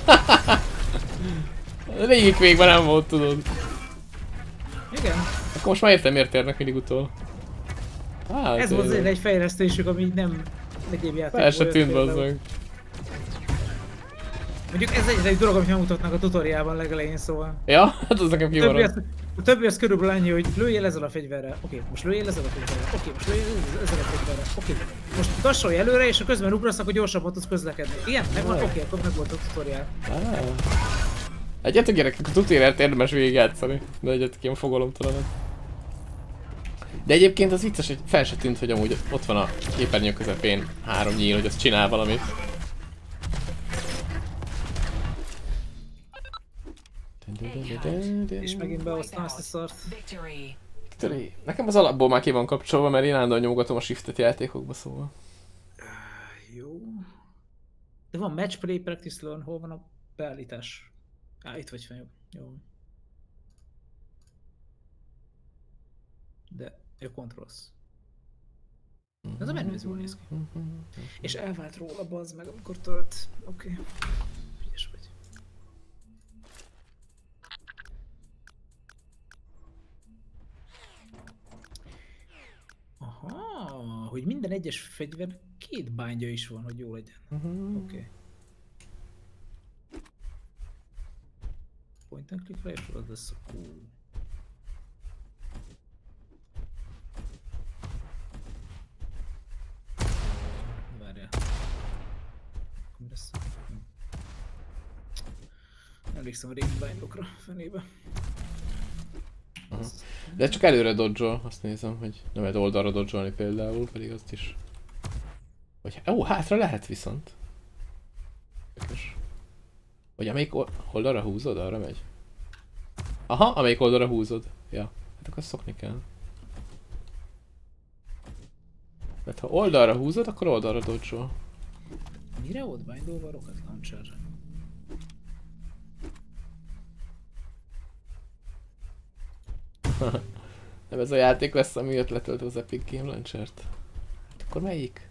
Végig végben nem volt, tudod. Igen. Akkor most már értem, miért érnek mindig utol. Ah, Ez volt azért egy fejlesztésük, ami nem egyéb játékból El se jött tűnt, például. bazzag. Mondjuk ez egy, egy dolog, amit megmutatnak a tutoriálban legelején, szóval. Ja, hát az nekem A többi, kimarad. az, a többi az körülbelül annyi, hogy lőjél ezzel a fegyverrel. Oké, most lőjél ezzel a fegyverrel. Oké, most lőjél ezzel a fegyverrel. Oké, most dassolj előre, és a közben ugrasz, akkor gyorsabban tudsz közlekedni. Igen, megvan, Wow. oké, akkor meg volt a tutoriál. Ah. Egyetek gyerekek, a tutoriált érdemes végigjátszani. De egyetek ilyen fogalomtalanat. De egyébként az vicces, hogy fel se tűnt, hogy amúgy ott van a képernyő közepén három nyíl, hogy az csinál valamit. És megint behoztam ezt a szart. Victory. Victory. Nekem az alapból már ki van kapcsolva, mert én állandóan nyomogatom a shiftet játékokba, szóval. Jó. De van match, play, practice, learn, hol van a beállítás? Á, itt vagy fel, jó. De, jó, controls. Ez a menü, ez jól néz ki. És elvált róla, bazd meg, amikor tölt. Oké. Okay. Ügyes vagy. Aha, hogy minden egyes fegyver két bántja is van, hogy jó legyen. Oké. Okay. Point and click rifle, az lesz a cool. Várjál. Mi lesz? Emlékszem a régi bindokra, fenébe. De csak előre dodge-ol, azt nézem, hogy nem lehet oldalra dodge-olni például, pedig azt is. Vagy, ó, hátra lehet viszont. Ökös. Vagy amelyik oldalra húzod, arra megy. Aha, amelyik oldalra húzod. Ja, hát akkor szokni kell. Mert ha oldalra húzod, akkor oldalra dodge-ol. Mire volt bindolva rocket launcher? Nem ez a játék lesz, ami jött letöltve az Epic Game Launcher-t. Akkor melyik?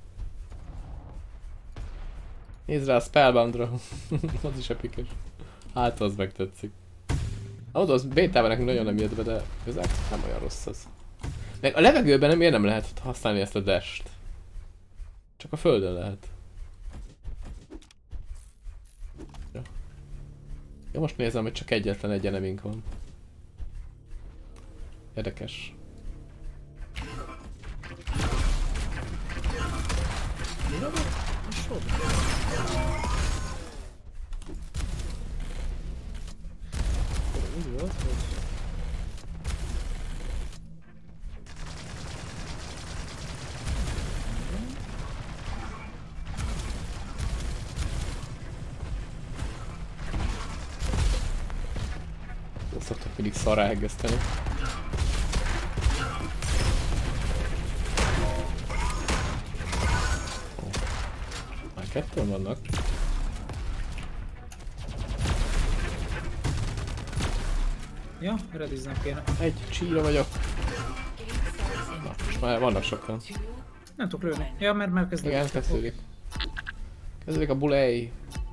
Nézd rá a Spellboundra. Az is epikes. Hát az meg tetszik. Ahhoz az bétában nekünk nagyon nem jött be, de közel nem olyan rossz az. Meg a levegőben nem, miért nem lehet használni ezt a dash-t? Csak a földön lehet. Ja. Ja, most nézem, hogy csak egyetlen egy enemink van. Érdekes. Mi a sor? Úgy volt, hogy... Szoktak mindig szarrá eggeszteni. Oh. Már kettőn vannak. Ja, rediznem kéne. Egy csíra vagyok. Na, most már vannak sokan. Nem tudok lőni. Ja, mert már kezdődik. Igen, kezdődik. Kezdődik a bulej.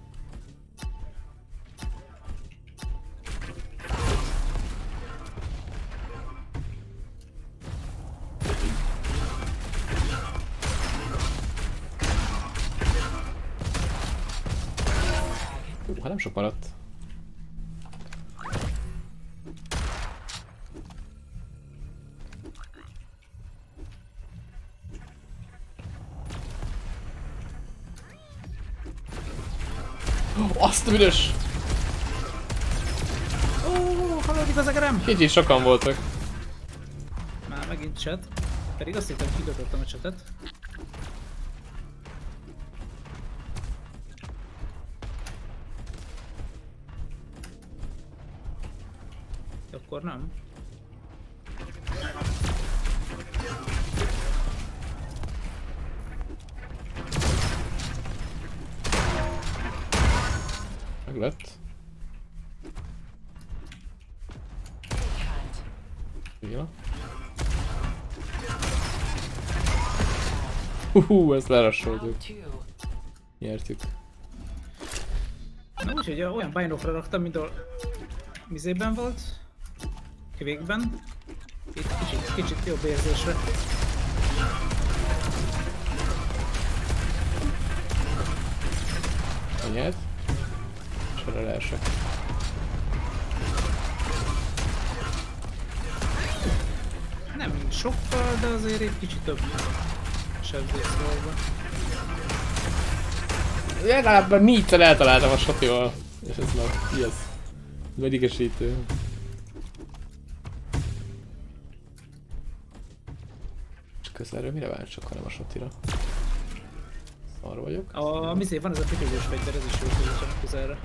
Hú, hát nem sok maradt. Azt a büdös! Ó, hallódik az egerem! Kicsit sokan voltak. Már megint chat. Pedig azt hittem, kidobottam a chatet. De akkor nem. Meg lett. Ja. Hú, ezt lerassoltuk. Nyertük. Na úgyhogy olyan bindokra raktam, mint a mizében volt. Kvékben. Itt kicsit, kicsit jobb érzésre. Nyert. És erre leesek. Nem sokkal, de azért egy kicsit több sebzés van. Legalább négyszer eltaláltam a sotival. És ez már ki ez? Medigesítő. És közelről mire várj csak, hanem a sotira? Szar vagyok. A mizé van ez a pütyögős fegyver, ez is jó, hogy nincsenek közelre.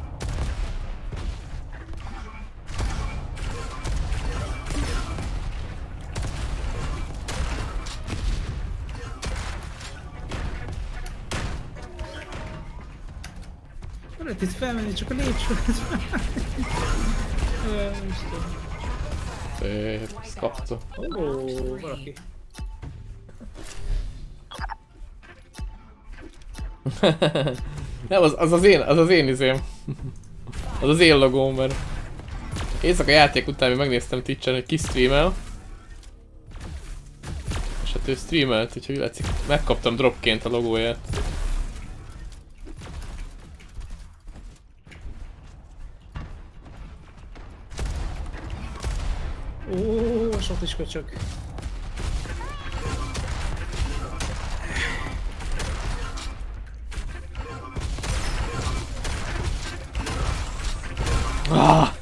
Lehet itt felmenni, csak a lépcsőt felmenni. Szép, ezt kapta. Ó, valaki. Nem, az, az az én, az az én izém. Az az én logóm, mert éjszaka játék után még megnéztem Twitch-en, hogy ki streamel. És hát ő streamelt, úgyhogy látszik, megkaptam dropként a logóját. Ó, sok is köcsök. Ah!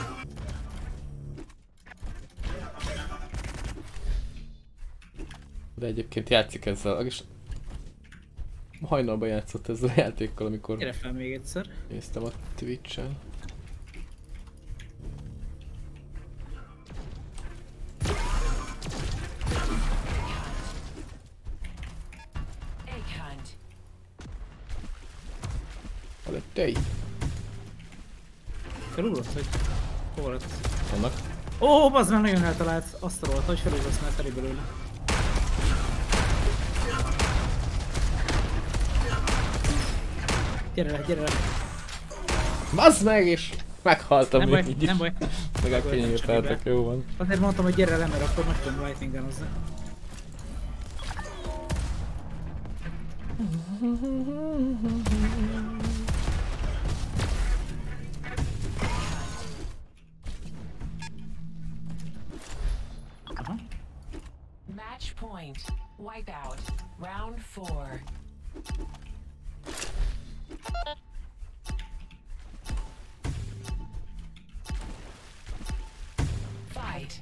De egyébként játszik ezzel, és hajnalban játszott ezzel a játékkal, amikor Gyere fel még egyszer. néztem a Twitch-en. Felettei. Felugrott, hogy hol lett? Vannak. Ó, bazd meg, nagyon eltalált. Azt a rohadt, hogy felugrasz, mert teli belőle. Gyere le, gyere le. Bazd meg, és meghaltam Nem baj, így is. nem baj. Meg elkényelteltek, jó van. Azért mondtam, hogy gyere le, mert akkor meg tudom lightning-en hozzá. Aha. Match point. Wipeout. Round four. Fight.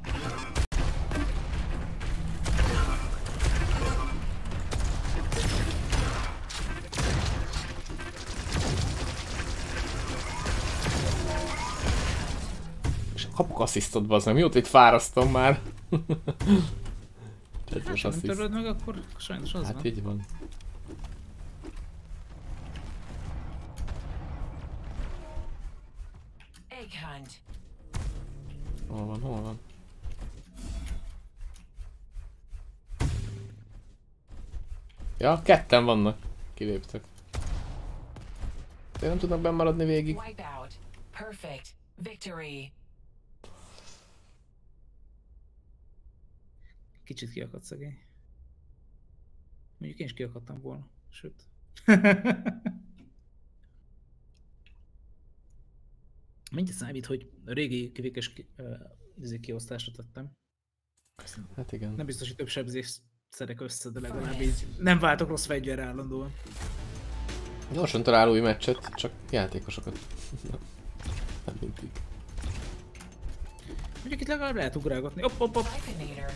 És kapok asszisztot, bazd meg. Mióta itt fárasztom már. Csetes Nem assziszt. töröd meg, akkor sajnos az Hát van. így van. Egg hunt. Hol van, hol van? Ja, ketten vannak. Kiléptek. De nem tudnak benn maradni végig. Wipeout. Perfect. Victory. Kicsit kiakadt szegény. Mondjuk én is kiakadtam volna. Sőt. Mindjárt számít, hogy a régi kivékes ki, uh, kiosztásra tettem. Hát igen. Nem biztos, hogy több sebzést szedek össze, de legalább így nem váltok rossz fegyverre állandóan. Gyorsan talál új meccset, csak játékosokat. Nem mindig. Mondjuk itt legalább lehet ugrálgatni. Hopp, hopp, hopp. Siphonator.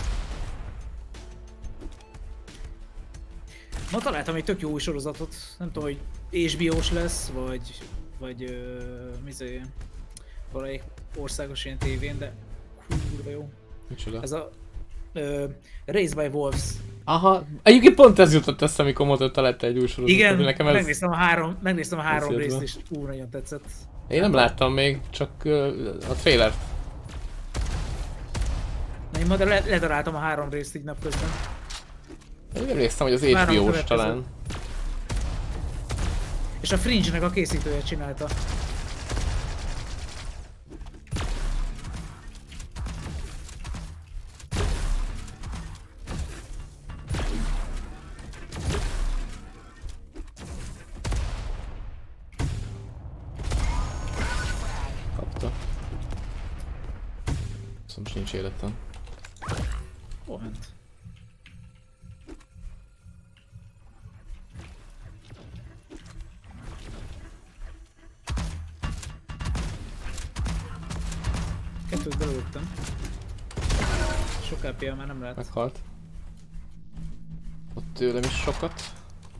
Ma találtam egy tök jó új sorozatot. Nem tudom, hogy há bé ó-s lesz, vagy... vagy... Uh, mizé... valamelyik országos ilyen tévén, de... kurva jó. Micsoda? Ez a... Uh, Raised by Wolves. Aha, egyébként pont ez jutott eszem, amikor mondtad, találta egy új sorozatot. Igen, hogy nekem ez... megnéztem a három, megnéztem a három jött részt be. és ú, nagyon tetszett. Én nem láttam még, csak uh, a trailert. Na, én ma le ledaráltam a három részt így napközben. Én néztem, hogy az há Várom bé a ó-s következőt. talán. És a Fringe-nek a készítője csinálta. Kapta. Szóval most nincs életem. Hol ment? Kettőt belőttem. Sok á pé-ja már nem lehet. Meghalt. Ott tőlem is sokat.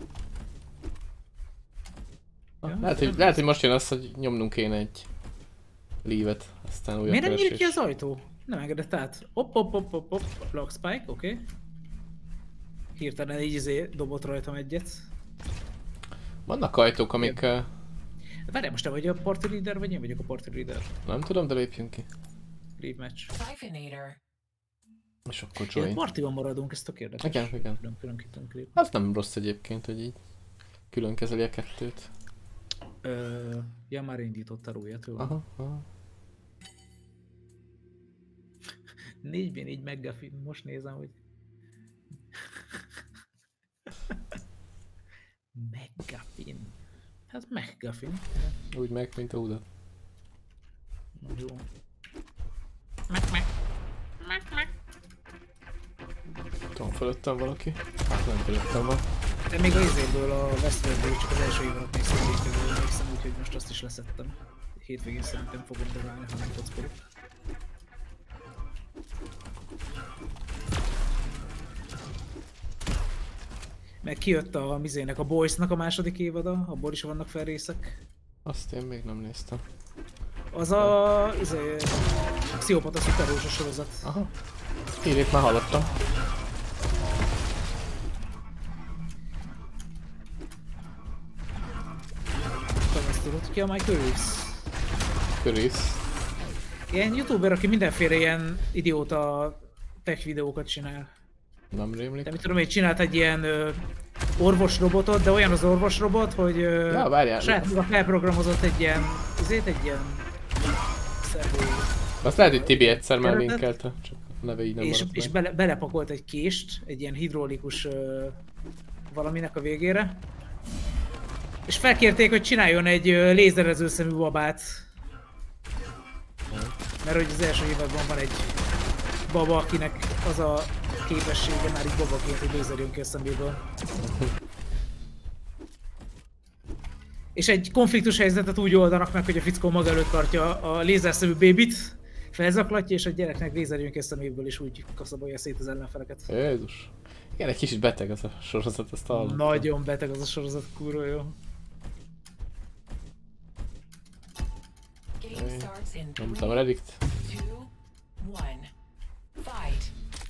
Ah, Ja, lehet, hogy, lehet, hogy most jön az, hogy nyomnunk kéne egy leave-et, aztán újra Miért nem nyílik keresés. ki az ajtó? Nem engedett át. Hopp, hopp, hopp, hopp, hopp. Lock spike, oké. Okay. Hirtelen így izé dobott rajtam egyet. Vannak ajtók, amik... Uh, Várjál, most te vagy a party leader, vagy én vagyok a party leader? nem tudom, de lépjünk ki. Leave match. Siphonator. És akkor Én a join. partiban maradunk, ez tök érdekes. Igen, igen. Külön, külön ki tudunk lépni. Az nem rossz egyébként, hogy így külön kezeli a kettőt. Ö, ja, már indítottál újat, jó? Aha, aha. négy bé négy McGuffin, most nézem, hogy... McGuffin. Hát McGuffin. Úgy meg, mint a Uda. Jó. Mac, Mac. Mac, Mac. Tudom, fölöttem valaki? Hát nem fölöttem van. De még a izéből, a Westworldből csak az első évadat néztem végtől, emlékszem, úgyhogy most azt is leszettem. Hétvégén szerintem fogom darálni, ha nem kockolok. Meg kijött a mizének, a Boys-nak a második évada, abból is vannak fel részek. Azt én még nem néztem. Az a... izé... Pszichopata szuperhősös sorozat. Aha. Hírét már hallottam. Tudod ki a Michael Reeves? Chris. Ilyen youtuber, aki mindenféle ilyen idióta tech videókat csinál. Nem rémlik. De mit tudom, hogy csinált egy ilyen ö, orvosrobotot, de olyan az orvosrobot, hogy ö, Ja, várjál. saját maga felprogramozott egy ilyen, azért egy ilyen szervő. Azt lehet, hogy Tibi egyszer már Keretet. linkelte, csak a neve így nem És, maradt és meg. bele, belepakolt egy kést, egy ilyen hidraulikus ö, valaminek a végére. És felkérték, hogy csináljon egy ö, lézerező szemű babát. Mert hogy az első évadban van egy baba, akinek az a képessége már így babaként, hogy lézer jön ki a szeméből. És egy konfliktus helyzetet úgy oldanak meg, hogy a fickó maga előtt tartja a lézerszemű bébit, felzaklatja, és a gyereknek lézer jön ki a szeméből, és úgy kaszabolja szét az ellenfeleket. Jézus. Igen, egy kicsit beteg ez a sorozat, ezt hallottam. Nagyon beteg az a sorozat, kurva jó. Game starts in Nem three, tudom, Redict. two, one. Fight.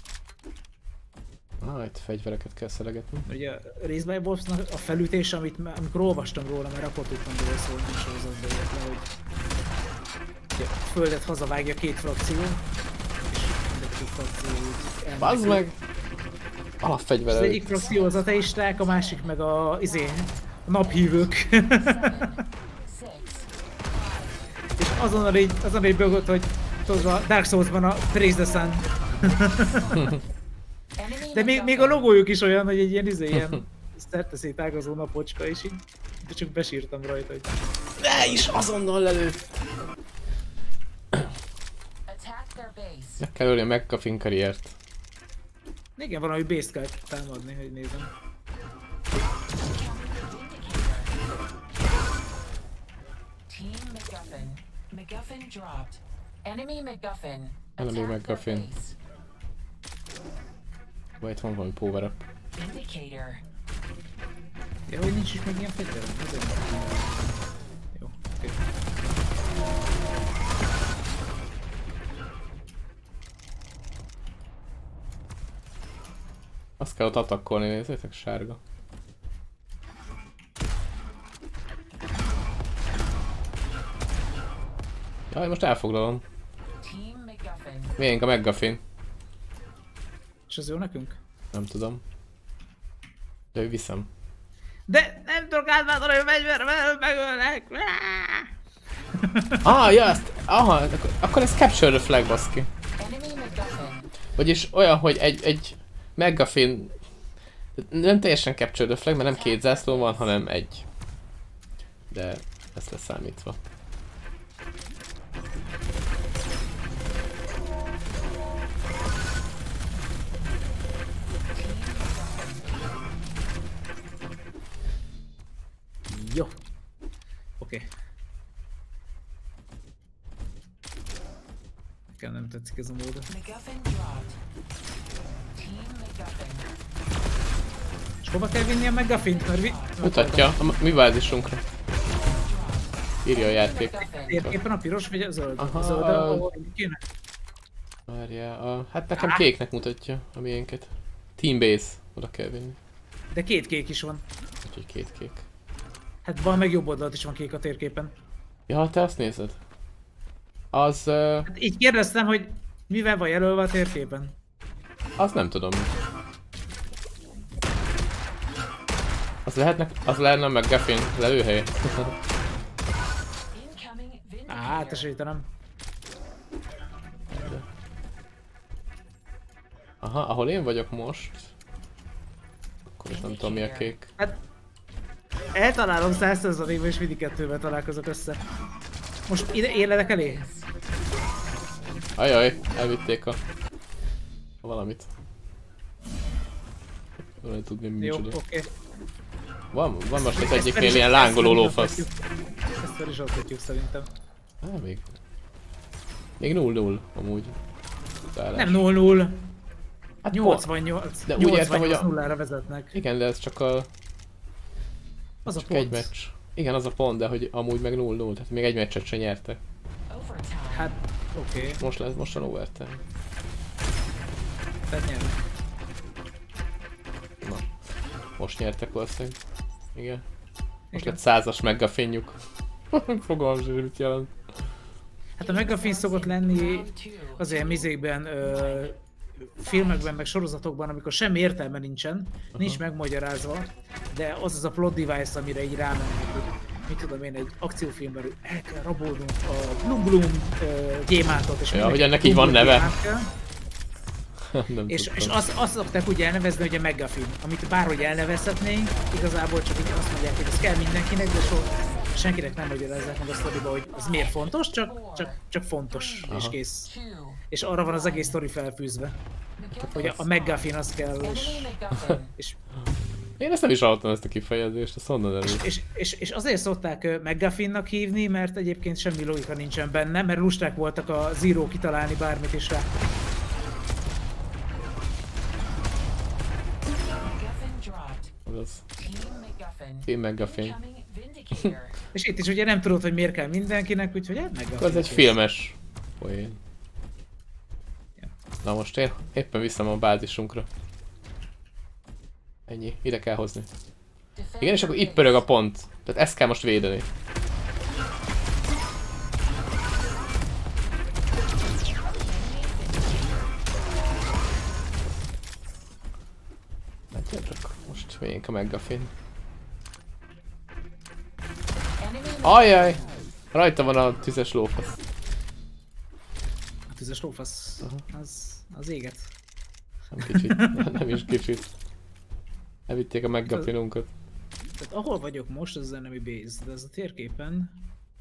Ah, itt fegyvereket kell szelegetni. Ugye a Race by Wolves-nak a felütése, amit már- amikor olvastam róla, mert akkor tudtam róla szólni a sorozatban, illetve, hogy ugye a földet hazavágja két frakció, és mind a két frakció úgy elmenekül. Bazd meg! Alapfegyver Az előtt. egyik frakció az ateisták, a másik meg a, izé, a naphívők. Six. És azonnal így, azonnal így bögött, hogy tudod, a Dark Souls-ban a Praise the Sun. Enemy De még, még a logójuk is olyan, hogy egy ilyen, izé, ilyen szerteszét ágazó napocska, és így de csak besírtam rajta, hogy Ne is azonnal lelőtt! attack their base. Meg kell ölni a McGuffin karriert. igen, valami base-t kell támadni, hogy nézem. Team MacGuffin. MacGuffin dropped. Enemy MacGuffin. Enemy Attack their MacGuffin. base. Vagy itt van valami power up. Indicator. Ja, hogy nincs is meg ilyen fegyver? Azért nem. Jó, oké. Azt kell ott attackolni, nézzétek, sárga. Jaj, most elfoglalom. Team MacGuffin. Miénk a McGuffin? És az jó nekünk? Nem tudom. De viszem. De nem tudok átváltani a fegyverrel, megölnek! Ah, ja, ezt... Aha, akkor, akkor ez Capture the Flag, baszki. Enemy MacGuffin. Vagyis olyan, hogy egy, egy McGuffin... Nem teljesen Capture the Flag, mert nem két zászló van, hanem egy. De ezt leszámítva. Jó. Oké. Nekem nem tetszik ez a mód. MacGuffin dropped. Team MacGuffin. És hova kell vinni a McGuffin-t? Mert vi... Mutatja a mi bázisunkra. Írja a játék. MacGuffin. Térképen a piros vagy a zöld? Aha. A zöld, ahol kéne? Várjál, a... hát nekem kéknek mutatja a miénket. Team Base, oda kell vinni. De két kék is van. Úgyhogy két kék. Hát van meg jobb oldalt is van kék a térképen. Ja, te azt nézed? Az... Uh, Hát így kérdeztem, hogy mivel van jelölve a térképen. az nem tudom. Az lehetnek, az lehetne a McGuffin lelőhely. Incoming Vindicator. Á, tessétenem. Aha, ahol én vagyok most. Akkor is nem tudom mi a kék. Hát eltalálom száz százalékban és mindig kettővel találkozok össze. Most ide érledek elé? Ajaj, elvitték a... a valamit. Nem tudni mi Jó, micsoda. oké. Van, van most az Ezt fel egyiknél is- ilyen ezt lángoló fel is lófasz. osztatjuk. Ezt fel is osztatjuk szerintem. Á, még... Még null null amúgy. Utálás. Nem null null. Hát nyolcvannyolc. De úgy értem, hogy nyolcvannyolc a- nullára vezetnek. Igen, de ez csak a... Az a Csak egy pont. meccs. Igen, az a pont, de hogy amúgy meg null null, tehát még egy meccset sem nyertek. Overtime. Hát, oké. Okay. Most lesz, most a overtime. Tehát nyernek. Na. Most nyertek valószínűleg. Igen. Most Igen. lett százas McGuffinjuk. Fogalmam sem, mit jelent. Hát a McGuffin szokott lenni az ilyen mizékben, ö, filmekben, meg sorozatokban, amikor semmi értelme nincsen, nincs megmagyarázva, de az az a plot device, amire így rámennek, hogy mit tudom én, egy akciófilmben el kell rabolnunk a Blum Blum ö, gyémántot, és Ja, hogy ennek így van neve. És, és azt, azt szokták úgy elnevezni, hogy a McGuffin, amit bárhogy elnevezhetnénk, igazából csak így azt mondják, hogy ez kell mindenkinek, de soha senkinek nem magyarázzák meg a sztoriba, hogy az miért fontos, csak, csak, csak fontos, aha, és kész. És arra van az egész sztori felfűzve, hogy a, a McGuffin az kell, és, és, Én ezt nem is hallottam, ezt a kifejezést, azt honnan előtt. és, és, és azért szokták ö, McGuffinnak hívni, mert egyébként semmi logika nincsen benne, mert lusták voltak a Zero kitalálni bármit is rá. Az. Team McGuffin. És itt is ugye nem tudod, hogy miért kell mindenkinek, úgyhogy hát McGuffin. Ez egy kész. filmes poén. Ja. Na most én éppen visszam a bázisunkra. Ennyi, ide kell hozni. Igen, és akkor itt pörög a pont. Tehát ezt kell most védeni. Hát csak most véljünk a McGuffin. Ajjaj! Rajta van a tüzes lófasz. A tüzes lófasz, az, az éget. Nem kicsit, nem is kicsit. Elvitték a McGuffinunkat. Tehát ahol vagyok most, az az enemy base, de ez a térképen...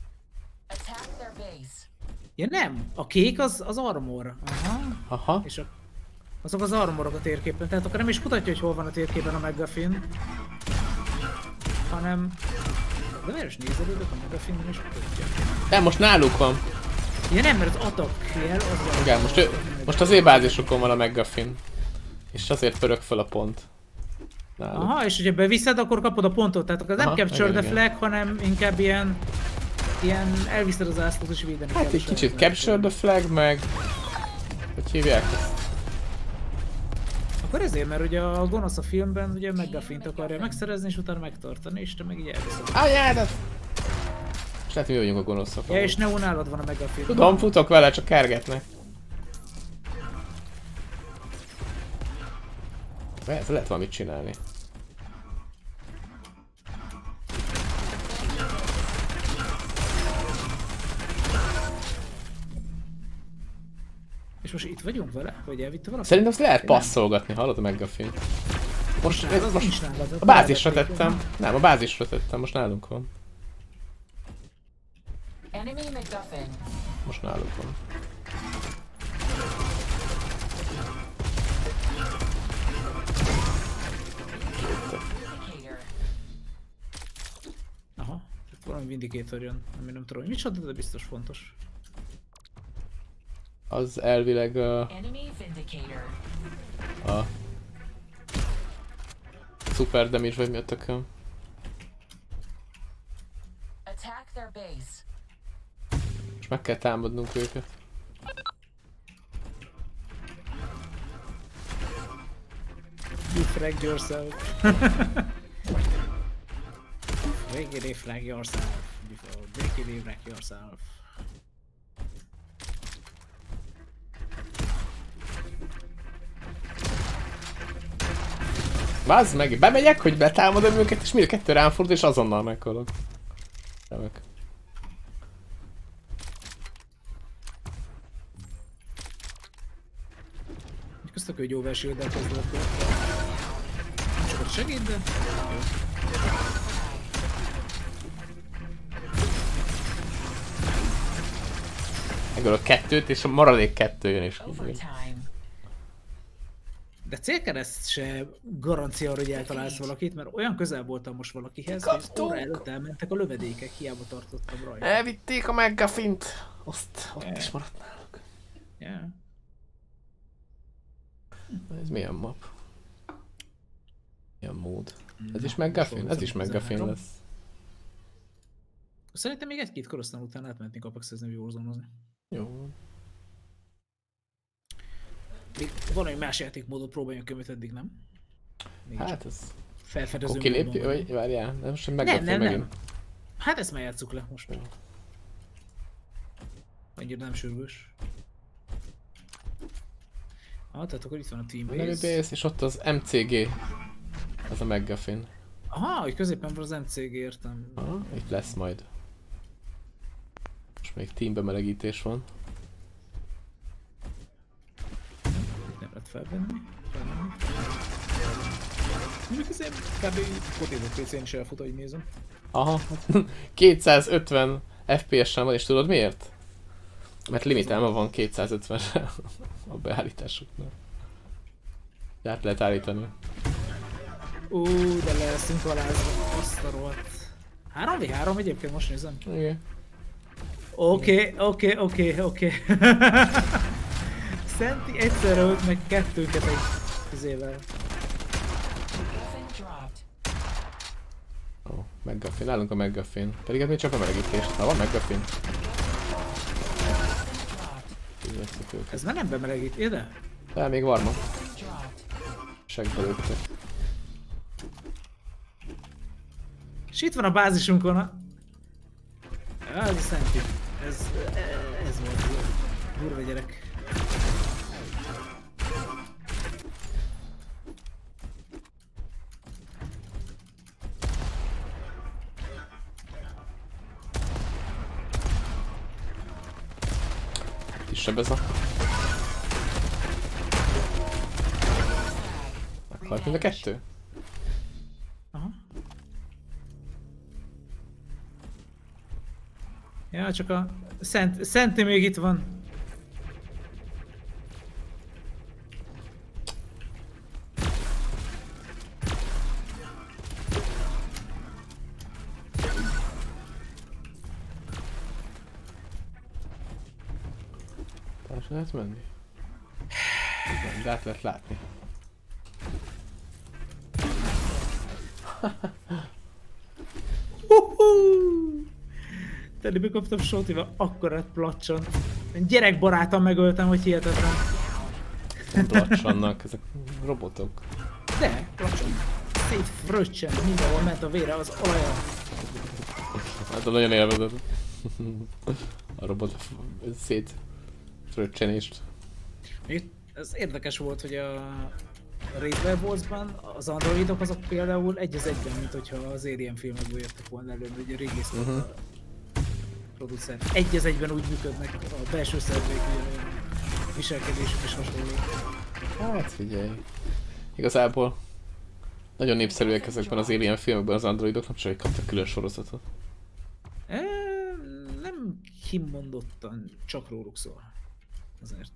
Ja nem, a kék az, az armor. Aha. Aha. És a, azok az armorok a térképen, tehát akkor nem is kutatja, hogy hol van a térképen a McGuffin. Hanem... De miért is nézelődök, a McGuffin nem is kutatja. Nem, most náluk van. Ja nem, mert az attack jel, az van. Igen, most, ő, most az ő bázisukon van a McGuffin. És azért pörög fel a pont. Náluk. Aha, és hogyha beviszed, akkor kapod a pontot, tehát akkor nem aha, capture igen, the igen. flag, hanem inkább ilyen... Ilyen elviszed az ászlót és védeni Hát kell egy a kicsit saját capture the flag, meg... Hogy hívják ezt? Akkor ezért, mert ugye a gonosz a filmben ugye McGuffint akarja megszerezni és utána megtartani, és te meg így elviszed. Anyádat! És lehet, mi vagyunk a gonoszak. Ja, és Neo nálad van a McGuffin. Tudom, futok vele, csak kergetnek. Ez lehet valamit csinálni. És most itt vagyunk vele? Vagy elvitte valaki? Szerintem azt lehet Én nem. passzolgatni, hallod a McGuffin? Most, Hát ez, az most nincs nálad, a bázisra elvették, tettem. Nem, a bázisra tettem, most nálunk van. Enemy McGuffin. Most náluk van. Indicator. Aha, itt valami Vindicator jön, ami nem tudom, hogy micsoda, de biztos fontos. Az elvileg a, Enemy Vindicator. a super damage vagy mi a tököm. Attack their base. Most meg kell támadnunk őket. You frag yourself. Breakity frag yourself. Before breakity wreck yourself. Vázd meg, bemegyek, hogy betámadom őket, és mind a kettő rám fordul, és azonnal meghalok. Remek. Köztök, hogy jó versőddel kezdődött. Nem sokat segít, de... Jó. Megölök kettőt, és a maradék kettő jön is. Overtime. De célkereszt se garancia arra, hogy eltalálsz valakit, mert olyan közel voltam most valakihez, hogy az Kaptunk! óra előtt elmentek a lövedékek, hiába tartottam rajta. Elvitték a McGuffint. Azt ott Yeah. is maradt náluk. Yeah. Ez milyen map? Milyen mód? Ez Na, is McGuffin? Ez is sorozat McGuffin tizenhárom. lesz. Szerintem még egy-két korosztán után átmentnék Apexezni, Warzone-ozni. Jó. Még valami más játékmódot próbáljunk ki, amit eddig nem. Még Hát ez... felfedező Akkor kilépj, módon vagy vagy. várjál, de most egy Nem, McGuffin nem, nem. megint. Hát ezt már játsszuk le most. Annyira nem sürgős. Ah, tehát akkor itt van a Teambase. Base, és ott az em cé gé. Az a McGuffin. Aha, hogy középen van az em cé gé, értem. Aha, itt lesz majd. Most még team bemelegítés van. Itt nem lehet felvenni. Felvenni. Még azért kb. Potézett pé cén is elfut, ahogy nézem. Aha, kétszázötven ef pé es-en van, és tudod miért? Mert limitálva van kétszázötvenre a beállításoknál. De át lehet állítani. Ú, de le leszünk alázva, azt a rohadt. három vé három egyébként most nézem. Igen. Oké, oké, oké, oké. Szenti egyszerre ölt meg kettőnket egy közével. MacGuffin dropped. Ó, oh, McGuffin, nálunk a McGuffin. Pedig ez még csak a melegítés. Ha van McGuffin. Így veszük őket. Ez már nem bemelegít, ide? De még varma. Dropped. Segbe lőttek. És itt van a bázisunkon a... Ja, ez a Szenti. Ez... Ez volt jó. Durva gyerek. Kisebb ez a... Meghalt mind a kettő? Aha. Ja, csak a... Szent... Szenti még itt van. Talán se lehet menni? Igen, de át lehet látni. Teddy bekaptam Sotival, akkorát placsant. Gyerekbarátan megöltem, hogy hihetetlen. Placsannak, ezek robotok. De, placsant. Szétfröccsen, mindenhol ment a vére az olaja. Hát nagyon élvezed. A robot szét fröccsenést. Itt ez érdekes volt, hogy a Razer Wars-ban az androidok azok például egy az egyben, mint hogyha az Alien filmekből jöttek volna elő, hogy a régész volt Uh-huh. a producer. Egy az egyben úgy működnek, a belső szerveik, ugye a viselkedésük is hasonló. Hát figyelj. Igazából nagyon népszerűek ezekben az Alien filmekben az androidok, nem csak hogy kaptak külön sorozatot. E, nem kimondottan csak róluk szól. Azért.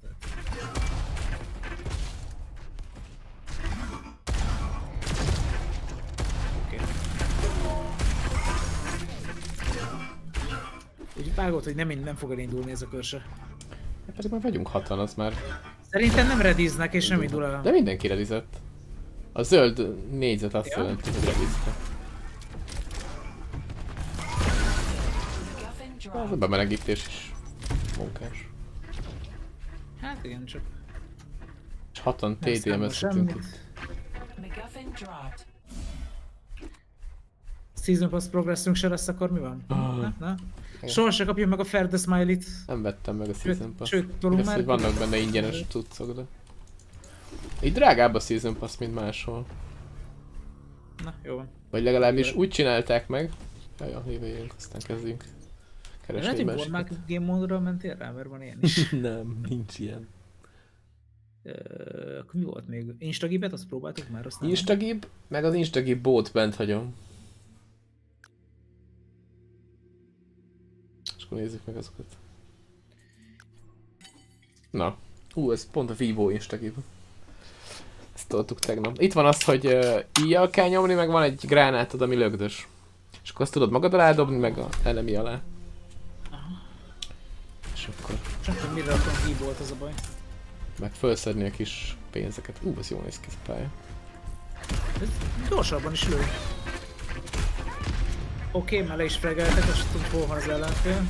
Oké. Okay. Úgy vágott, hogy nem, nem fog elindulni ez a kör se. Hát pedig már vagyunk hatan, az már... Szerintem nem rediznek és nem indul el. De mindenki redizett. A zöld négyzet azt Ja. jelenti, hogy rediztek. MacGuffin Az a dropped. bemelegítés is munkás. Hát igen, csak... És hatan nem té dé em számol es-hetünk semmit. itt. MacGuffin dropped. Season Pass progressünk se lesz, akkor mi van? Ah. Na, na. Igen. Soha se kapja meg a Fair the Smiley-t. Nem vettem meg a Season Pass. Sőt, tolunk Igaz, már hogy ki. vannak benne ingyenes cuccok, de... Így drágább a Season Pass, mint máshol. Na, jó van. Vagy legalábbis úgy csinálták meg. Jaj, jövőjünk, aztán kezdjünk Lehet, keresni hogy Bormák másikat. Game Mode-ra mentél rá, mert van ilyen is. Nem, nincs ilyen. Ö, akkor mi volt még? Instagibet, azt próbáltuk már, azt nem? Instagib, meg az Instagib bót bent hagyom. És akkor nézzük meg azokat. Na, hú, ez pont a Vivo Instagib. Ezt toltuk tegnap. Itt van az, hogy uh, íjjal kell nyomni, meg van egy gránátod, ami lögdös. És akkor azt tudod magad alá dobni, meg a elemi alá. És akkor Csak hogy mire rakom keyboard, az a baj. meg felszedni a kis pénzeket. Ú, ez jól néz ki ez a pálya. Ez gyorsabban is lő. Oké, okay, már le is fregeltek, és tudom, hol van az ellenfél.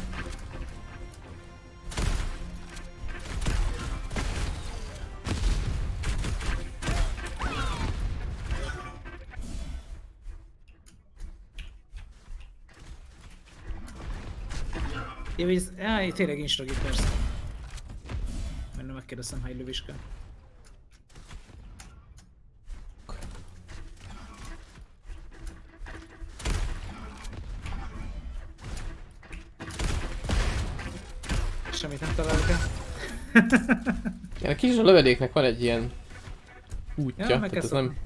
Jó, ez, áj, tényleg instagit persze. Mert nem megkérdeztem, hány lövés kell. Semmit nem találok el. A kis lövedéknek van egy ilyen útja, Ja, meg tehát ez ezt nem...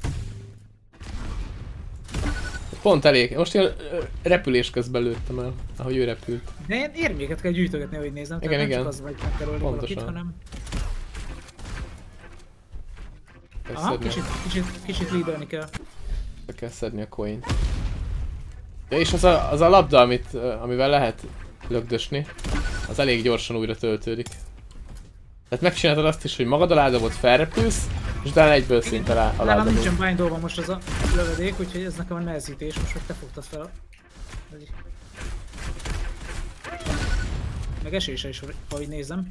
Pont elég. Most ilyen ö, repülés közben lőttem el, ahogy ő repült. De ilyen érméket kell gyűjtögetni, ahogy nézem. Igen, Tehát nem igen. csak az vagy megkerülni valakit, Pontosan. hanem... Kell Aha, szedni, kicsit, kicsit, kicsit leadelni kell. a, kell szedni a coint. Ja, és az a, az a labda, amit, ö, amivel lehet lögdösni, az elég gyorsan újra töltődik. Tehát megcsináltad azt is, hogy magad alá dobod, felrepülsz, és utána egyből szinte alá, alá Nálam dobod. nincsen bindolva most az a lövedék, úgyhogy ez nekem a nehezítés, most meg te fogtad fel a... Meg esése is, ahogy nézem.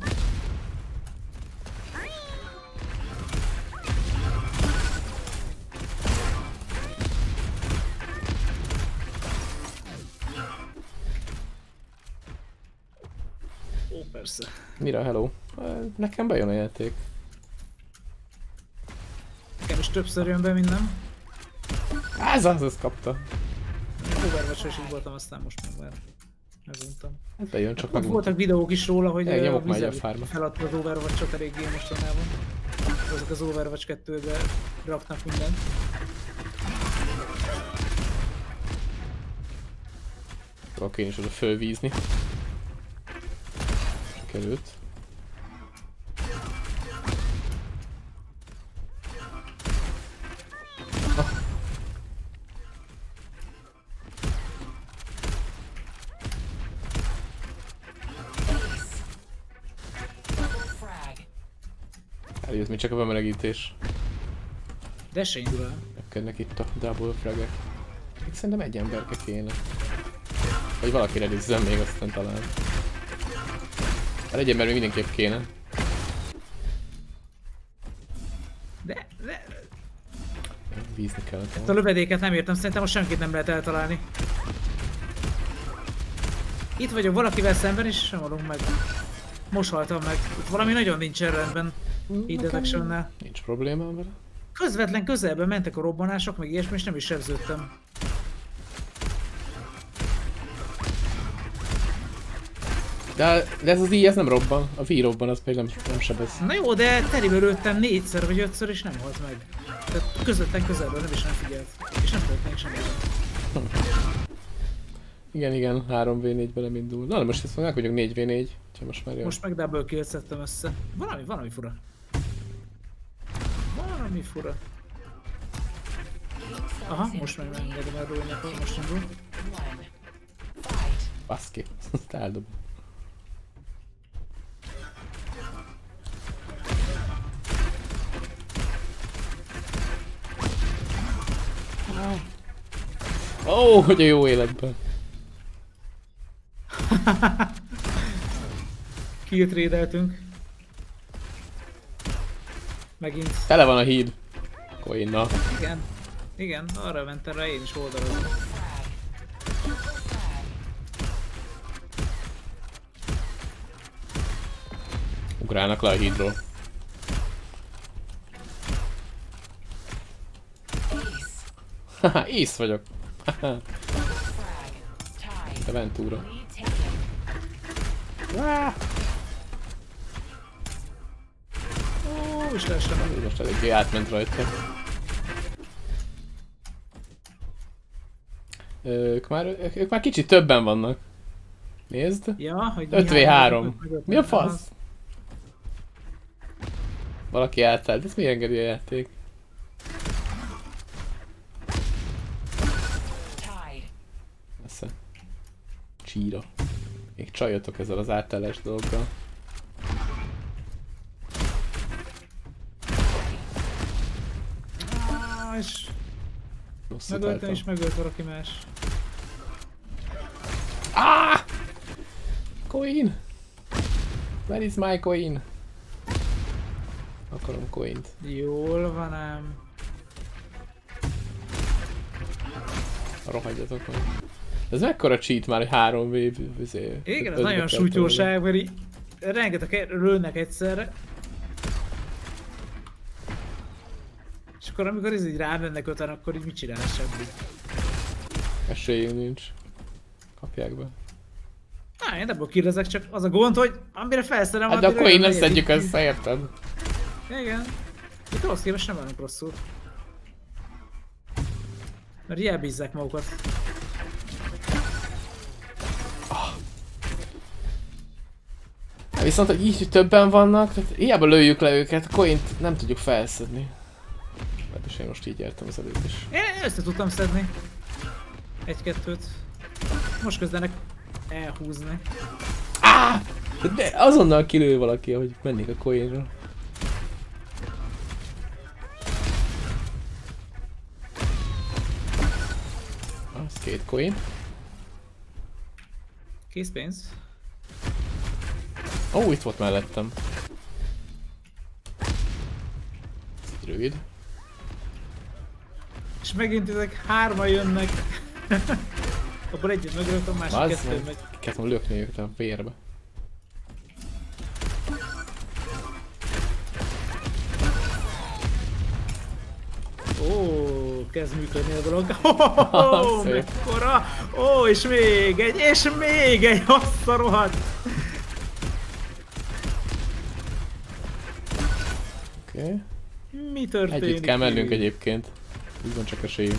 Ó, persze. Mira, hello? Ö, Nekem bejön a játék. Nekem is többször jön be minden. Ez az, ez kapta. Overwatch-ra is így voltam, aztán most meg már meguntam. Ez bejön, csak Ott meg... voltak videók is róla, hogy Igen, nyomok már egy a Wizard farmot. feladta az Overwatch-ot eléggé mostanában. Azok az Overwatch kettőbe raknak mindent. Akkor én is oda fölvízni. Sikerült. Frag. Eljött még csak a bemelegítés. De se indul el. Megkednek itt a double fragek. Még szerintem egy emberke kéne. Vagy valaki redizzen még, aztán talán. Hát egy ember még mindenképp kéne. De, de... Vízni kellett. A lövedéket nem értem, szerintem most senkit nem lehet eltalálni. Itt vagyok valakivel szemben és sem adunk meg. Most haltam meg. Itt valami nagyon nincsen rendben. Heat Detection-nel. Nincs problémám vele. Közvetlen közelben mentek a robbanások, meg ilyesmi, és nem is sebződtem. De, de ez az I, ez nem robban. A V robban, az pedig nem, nem sebez. Na jó, de teriből lőttem négyszer vagy ötször és nem halt meg. Tehát közvetlen közelből nem is nem figyelt. És nem történik semmi. Igen, igen, három vé négybe nem indul. Na, de most ezt mondják, hogy négy vé négy. Úgyhogy most már jön. Most meg double killt szedtem össze. Valami, valami fura. Valami fura. Aha, most meg megengedem el Rólynak, hogy most indul. One. Fight. Baszki. Azt eldobom. Ó, oh, hogy a jó életben. Kill trade-eltünk. Megint. Tele van a híd. Coinnal. Igen. Igen, arra mentem rá én is oldalazom. Ugrálnak le a hídról. Haha, ész vagyok. Haha, Frag. Tie. de Ventura. Lead taken. Ó, is leestem meg. Most eléggé átment rajta. Ők már, ők, ők már kicsit többen vannak. Nézd. Ja, hogy öt vé három. Mihály- Mi a fasz? Valaki átállt, ez mi engedi a játék? Tied. Esze. Csíra. Még csajotok ezzel az átállás dolggal. Ah, és Rosszat megöltem álltam. és megölt valaki más. Ah! Coin! Where is my coin? Akarom coint. Jól van ám. Rohadjatok meg. Ez mekkora cheat már, hogy három vé... Igen, ez nagyon sútyóság, mert így rengeteg lőnek egyszerre. És akkor amikor ez így rámennek öten, akkor így mit csinál semmit? Esélyünk nincs. Kapják be. Á, én ebből kérdezek, csak az a gond, hogy amire felszerem... Hát de akkor én nem szedjük össze, érted? Igen. Itt ahhoz képest nem állunk rosszul. Mert jelbízzák magukat. Viszont, hogy így többen vannak, tehát hiába lőjük le őket, a coint nem tudjuk felszedni. Hát is én most így értem az előtt is. Én össze tudtam szedni. Egy-kettőt. Most kezdenek elhúzni. Áh! De azonnal kilő valaki, ahogy mennék a coinra. Az két coin. Készpénz. Ó, oh, itt volt mellettem. Ez egy rövid. És megint ezek hárman jönnek. Akkor egyet megölök, a másik Az kettő meg. megy. Kezdtem lökni őket a vérbe. Ó, kezd működni a dolog. Ó, mekkora! Ó, és még egy, és még egy, azt a rohadt! Oké. Okay. Mi történik? Együtt kell mennünk így? egyébként. Úgy van csak esélyünk.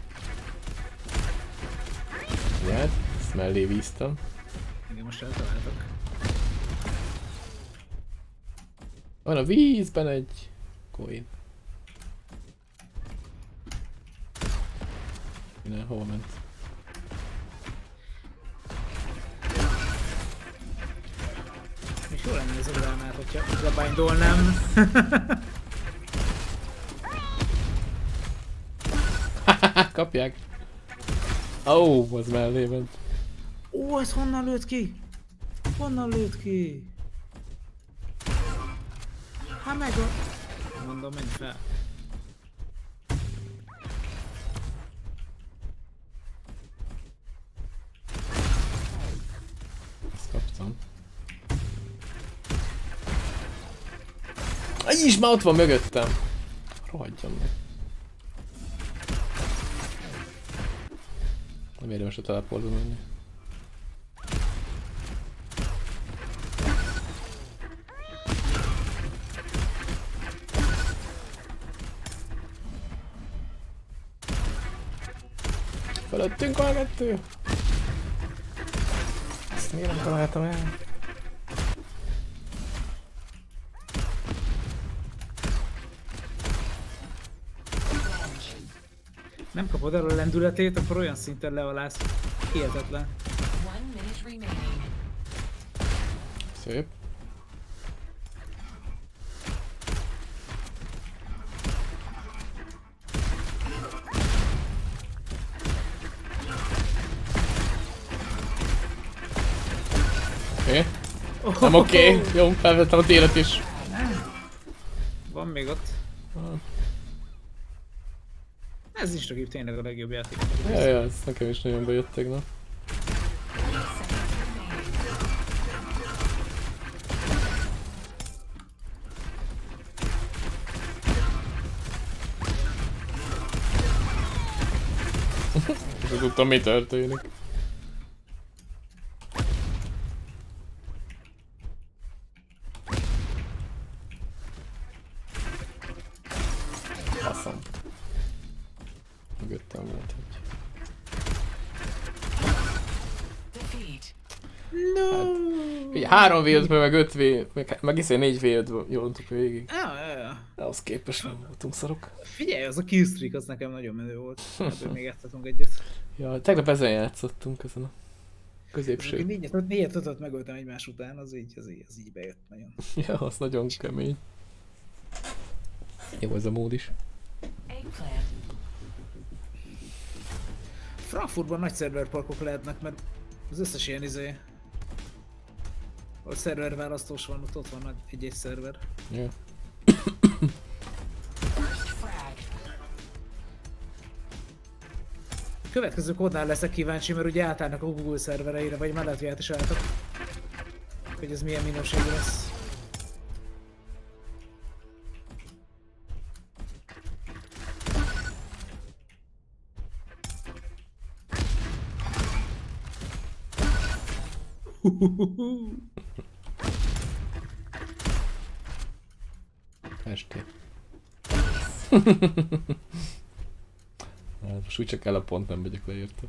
Hát, ezt mellé víztam. Igen, most eltaláltak. Van a vízben egy coin. Minden, hova ment? És jó lenne ez a drámát, hogyha zabándolnám. Kapják! Ó, oh, az mellé ment. Ó, ez honnan lőtt ki? Honnan lőtt ki? Hát meg a... Mondom, menj fel. Ezt kaptam. Így is már ott van mögöttem. Rohadjon meg. Nem érdemes a teleportba menni. Fölöttünk a kettő! Ezt miért nem találtam el? Nem kapod el a lendületét, akkor olyan szinten lealász. Hihetetlen. One minute remaining. Szép. Oké. Okay. Nem oké. Okay. Jó, felvettem a télet is. Van még ott. Ez Instagram tényleg a legjobb játék. Ja, ja, ez nekem is nagyon bejött tegnap. És tudtam, mi történik. Faszom. Mögöttem volt egy. Defeat. No. Ugye három vé ötből meg öt vé, meg, meg iszé négy vé ötből nyomtuk végig. Ja, ja, ja. Ahhoz képest nem voltunk szarok. Figyelj, az a killstreak az nekem nagyon menő volt. Ebből még játszhatunk egyet. Ja, tegnap ezen játszottunk, ezen a középső. Négyet, négyet ötöt megöltem egymás után, az így, az így, az így bejött nagyon. Ja, az nagyon kemény. Jó ez a mód is. Eggplant. Frankfurtban nagy szerverparkok lehetnek, mert az összes ilyen izé... Ahol szerverválasztós van, ott, ott van nagy- egy-egy szerver. Ja. First frag. következő kódnál leszek kíváncsi, mert ugye átállnak a Google szervereire, vagy már lehet, hogy át is álltak. Hogy ez milyen minőségű lesz. Esti. Most úgy csak el a pont, nem megyek le érte.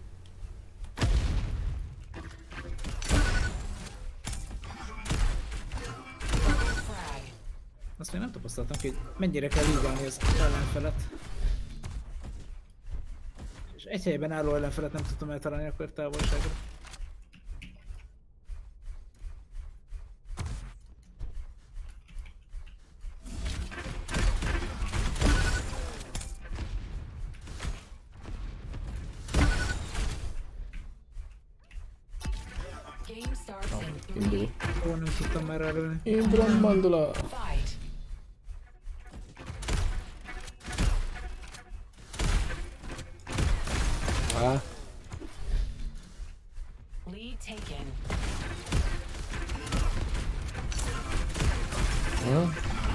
Azt még nem tapasztaltam ki, hogy mennyire kell lígálni az ellenfelet. És egy helyben álló ellenfelet nem tudtam eltalálni akkor távolságra. Game starts in three, Indul. Ó, nem tudtam már előni. Indulom, bandula! fight. Á, Lead taken. ha?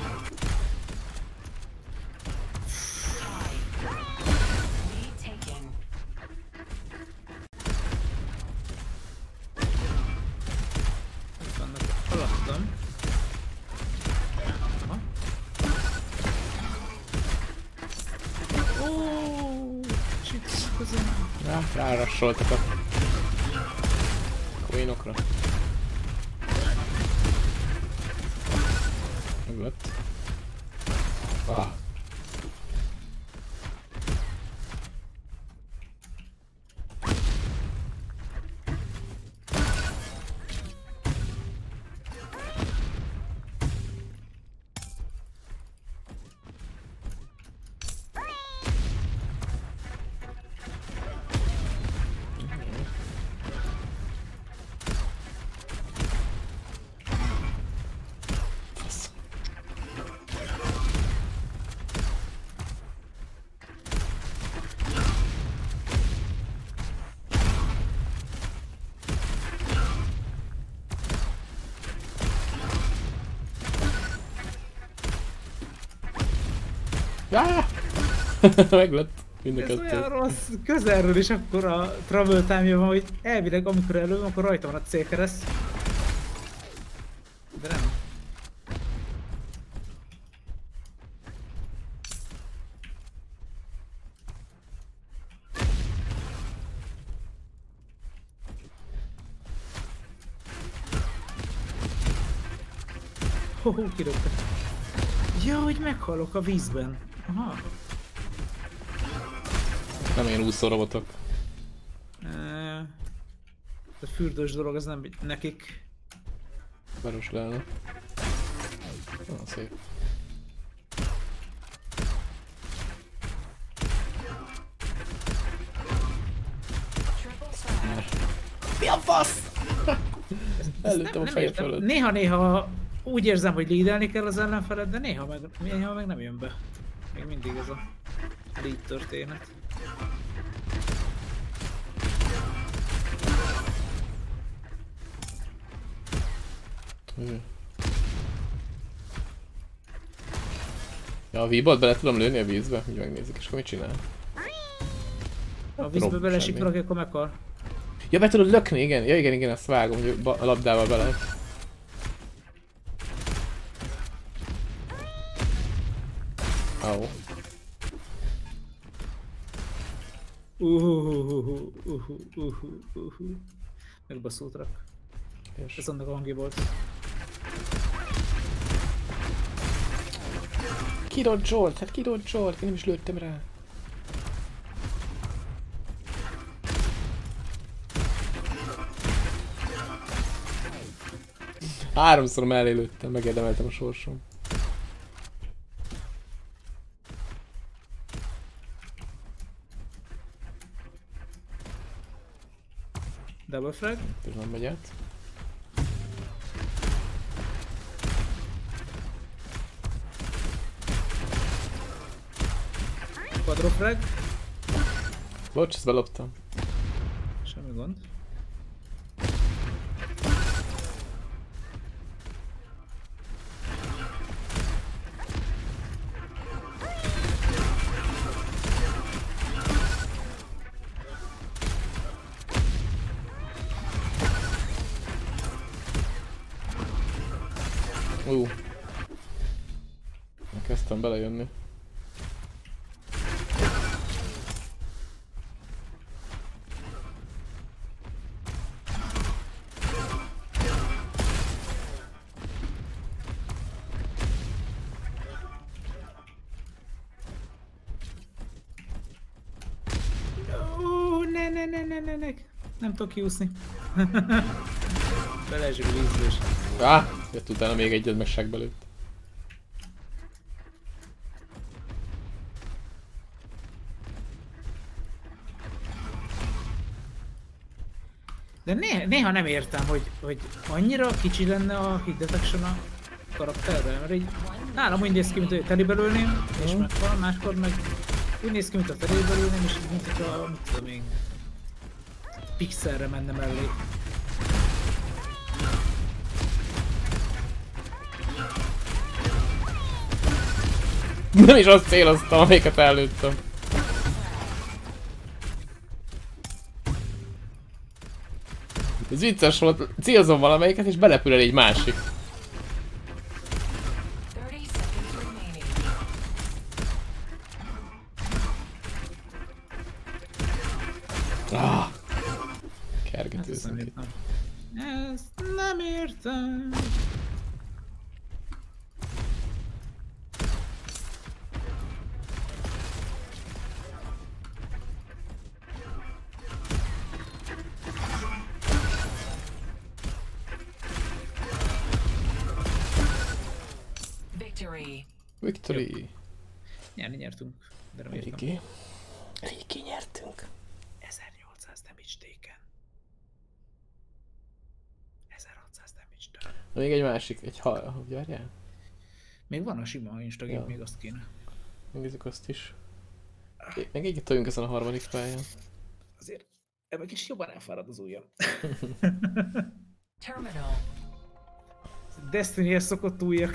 Tie. Lead taken. Itt vannak alattam. Aha. Ó, shit, közben. Rá, rárassoltak a queenokra. Meglett. Ah. Ah! Meglett mind a Ez olyan kettő. rossz, közelről is akkor a travel time van, hogy elvileg amikor előm, akkor rajta van a célkereszt. De nem. Ho, ho, kirögtem. Ja, hogy meghalok a vízben. Aha. Nem ilyen úszó robotok. Uh, a fürdős dolog az nem nekik. Baros leállna. Ah, szép. Triple frag. Mi a fasz? Előttem a Nem feje értem. fölött. Néha-néha úgy érzem, hogy leadelni kell az ellenfelet, de néha meg, néha meg nem jön be. Még mindig ez a lead történet. Ja, a V-bot bele tudom lőni a vízbe, hogy megnézzük, és akkor mit csinál? Ha a vízbe rob belesik semmi. valaki, akkor meghal. Ja, be tudod lökni, igen. Ja, igen, igen, azt vágom, hogy a labdával bele. Au. Uhuhuhu, uhu, uhu, uhu. Megbaszult rak. És Ez annak a hangja volt. kidolt Zsolt, hát kidolt Zsolt, én nem is lőttem rá. Háromszor mellé lőttem, megérdemeltem a sorsom. Double frag. Ez nem megy át. Quadro frag. Bocs, ezt beloptam. Mi gond? Ú. Kezdtem belejönni. Ó, ne, ne, ne, ne, ne, ne. Nem tudok kiúszni. Beleesik a vízbe is. Á, jött utána még egyet, meg segbe lőtt. De néha, néha nem értem, hogy, hogy annyira kicsi lenne a hit detection a karakterre, mert így nálam úgy néz ki, mint hogy telibe lőném, és megvan, máskor meg úgy néz ki, mint a telibe lőném, és így, mint hogyha, mit tudom én, pixelre menne mellé. Nem is azt céloztam, amelyiket előttem. Ez vicces volt, célzom valamelyiket és belepül el egy másik. thirty seconds remaining. Ah, Ezt nem kergetőznek itt. értem. Ezt nem értem. Victory. Victory. Nyerni nyertünk, de nem értem. Régi. Régi nyertünk. ezernyolcszáz damage taken. ezerhatszáz damage done. Még egy másik, egy hal, várjál? Még van a sima instagram, Ja. még azt kéne. Megnézzük azt is. Meg egyet toljunk ezen a harmadik pályán. Azért ebben kicsit jobban elfárad az ujjam. Terminal. Destiny-hez szokott ujjak.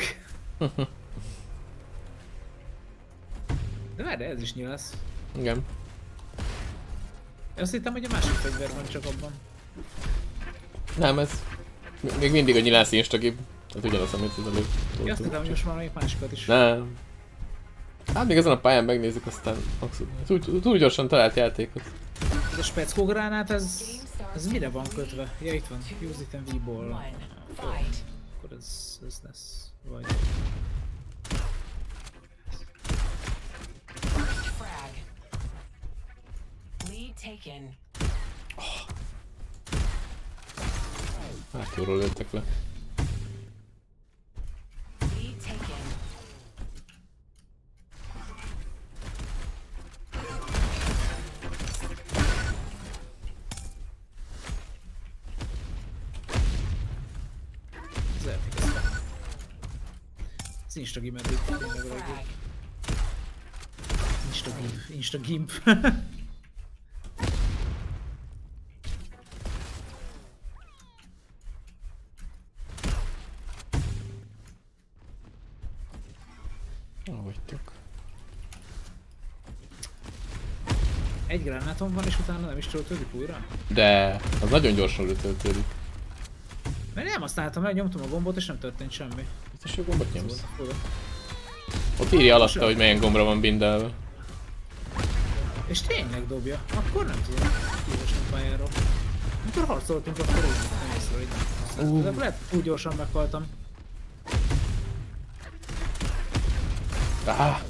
De várj, ez is nyilasz. Igen. Azt hittem, hogy a másik fegyver van csak abban. Nem, ez... Még mindig a nyilász instagib. Tehát ugyanaz, amit az előbb Ja, azt toltunk. hittem, hogy most már még másikat is. Nem. Hát még ezen a pályán megnézzük, aztán túl, túl gyorsan talált játékot. Ez a speckó gránát, ez, ez mire van kötve? Ja, itt van. Use it and V-ball. One. Fight. Akkor ez, ez lesz. Vagy... Frag. Lead taken. Hát jóról lőttek le. Lead taken. Ez eltékeztem. Az Instagim eddig tényleg a legjobb. Frag. Instagimp. Instagimp. Ahogytok. Egy gránátom van, és utána nem is töltődik újra? De az nagyon gyorsan letöltődik. Mert nem használtam le, nyomtam a gombot, és nem történt semmi. Biztos, hogy gombot Ez volt nyomsz. a fura. Ott írja alatta, hogy milyen gombra van bindelve. És tényleg dobja. Akkor nem tudom. Kívásom pályáról. Amikor harcoltunk, akkor úgy nem észre, hogy nem. Uh. De akkor lehet, túl gyorsan meghaltam. Ah.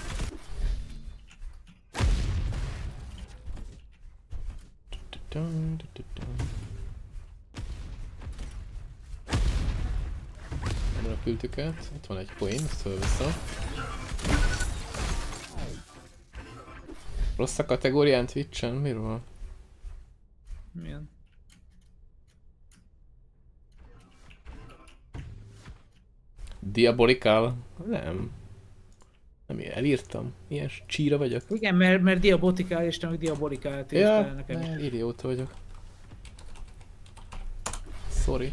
Nem repültük át. Itt van egy poén, ezt fölveszem. Rossz a kategórián Twitch-en? Miről? Milyen? Diabolical? Nem. Nem, elírtam. Ilyen csíra vagyok. Igen, mert, mert diabotikál és nem diabolikál Ja, nekem is. ne, idióta vagyok. sorry.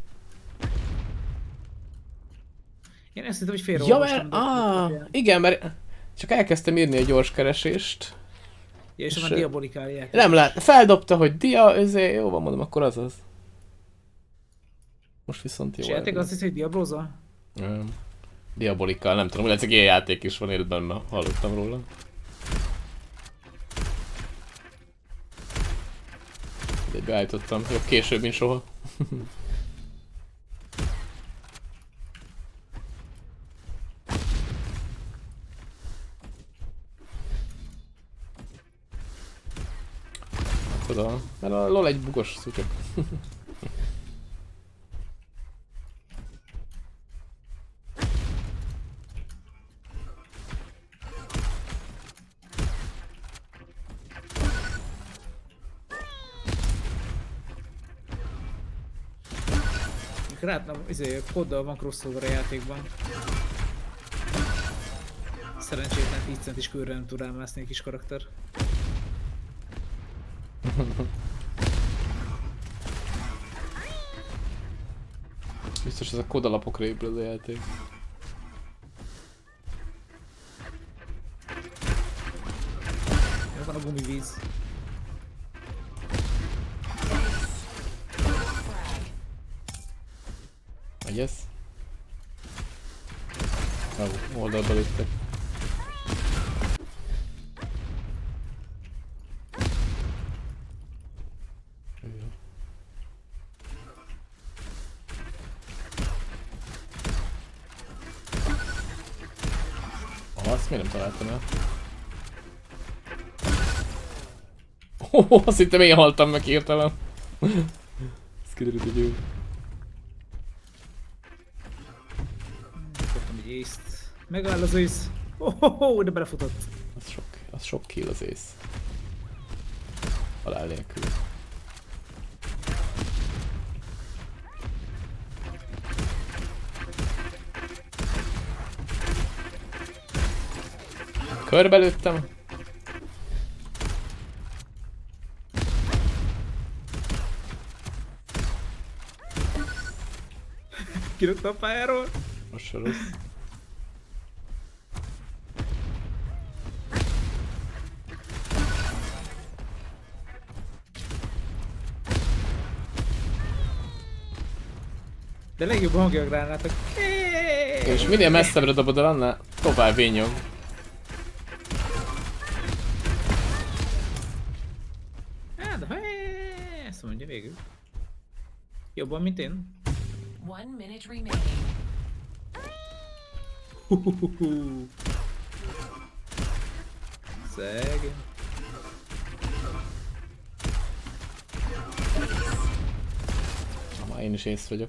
Én ezt hittem, hogy Ja, félreolvastam. mert... Ah, igen, mert csak elkezdtem írni egy gyors keresést. Ja, és, és már diabolikáliák. Nem lát, feldobta, hogy dia, ezért jó van, mondom, akkor az az. Most viszont jó. És játék azt hiszi, hogy diablóza? Nem. Diabolikál, nem tudom, hogy egy ilyen játék is van, élt benne, hallottam róla. De beállítottam, jobb később, mint soha. Tudom, mert a LOL egy bugos szutyok. Rát nem, izé, koddal van crossover a játékban. Szerencsétlen tíz centis körre nem tud rámászni egy kis karakter. Biztos ez a kodalapokra épül az a játék. Jó van a gumivíz. Megyesz? Jó, oldalba lőttek. Ah, azt miért nem találtam el? Oh, azt hittem én haltam meg hirtelen. Ez kiderült, hogy jó. Kaptam egy ace-t. Megáll az ace. Oh, oh, oh, de belefutott. Az sok, az sok kill az ace. Halál nélkül. Körbelőttem. Kirúgta a pályáról. Most se rossz. De legjobb hangja a gránátok. És minél messzebbre dobod el, annál tovább vényog. Hát, de ha ezt mondja végül. Jobban, mint én. One minute remaining. Huhuhuhu. Szegény. Na, már én is ész vagyok.